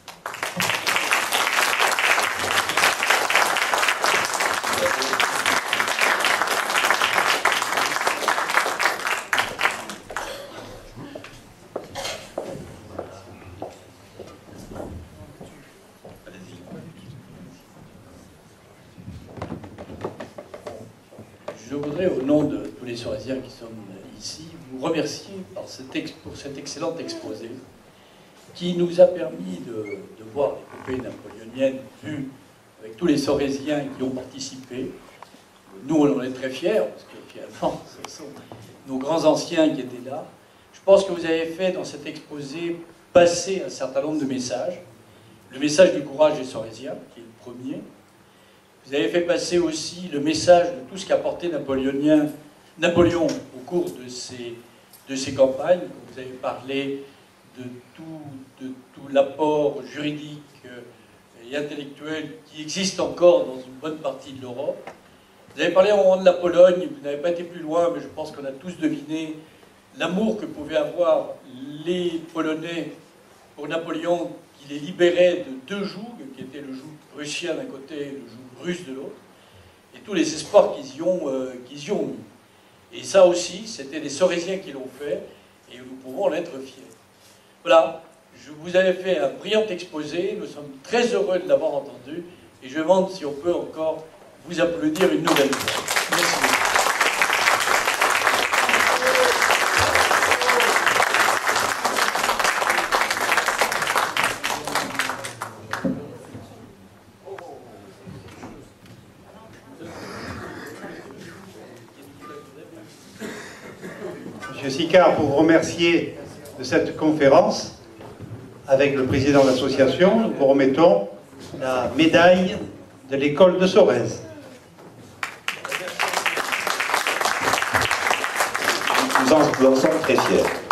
Je voudrais, au nom de tous les Sorésiens qui sont ici, vous remercier par cet pour cet excellent exposé qui nous a permis de, de voir l'épopée napoléonienne vue avec tous les Sorésiens qui ont participé. Nous, on en est très fiers, parce que finalement, ce sont nos grands anciens qui étaient là. Je pense que vous avez fait dans cet exposé passer un certain nombre de messages. Le message du courage des Sorésiens, qui est le premier. Vous avez fait passer aussi le message de tout ce qu'a apporté Napoléon au cours de ces, de ces campagnes. Vous avez parlé de tout, de tout l'apport juridique et intellectuel qui existe encore dans une bonne partie de l'Europe. Vous avez parlé au moment de la Pologne, vous n'avez pas été plus loin, mais je pense qu'on a tous deviné l'amour que pouvaient avoir les Polonais pour Napoléon, qui les libérait de deux jougs, qui était le joug prussien d'un côté et le joug russe de l'autre, et tous les espoirs qu'ils y ont, euh, qu'ils y ont mis. Et ça aussi, c'était les Sorésiens qui l'ont fait, et nous pouvons en être fiers. Voilà, je vous avais fait un brillant exposé, nous sommes très heureux de l'avoir entendu, et je demande si on peut encore vous applaudir une nouvelle fois. Merci beaucoup. Sicard pour vous remercier de cette conférence. Avec le président de l'association, nous vous remettons la médaille de l'école de Sorèze. Nous en sommes très fiers.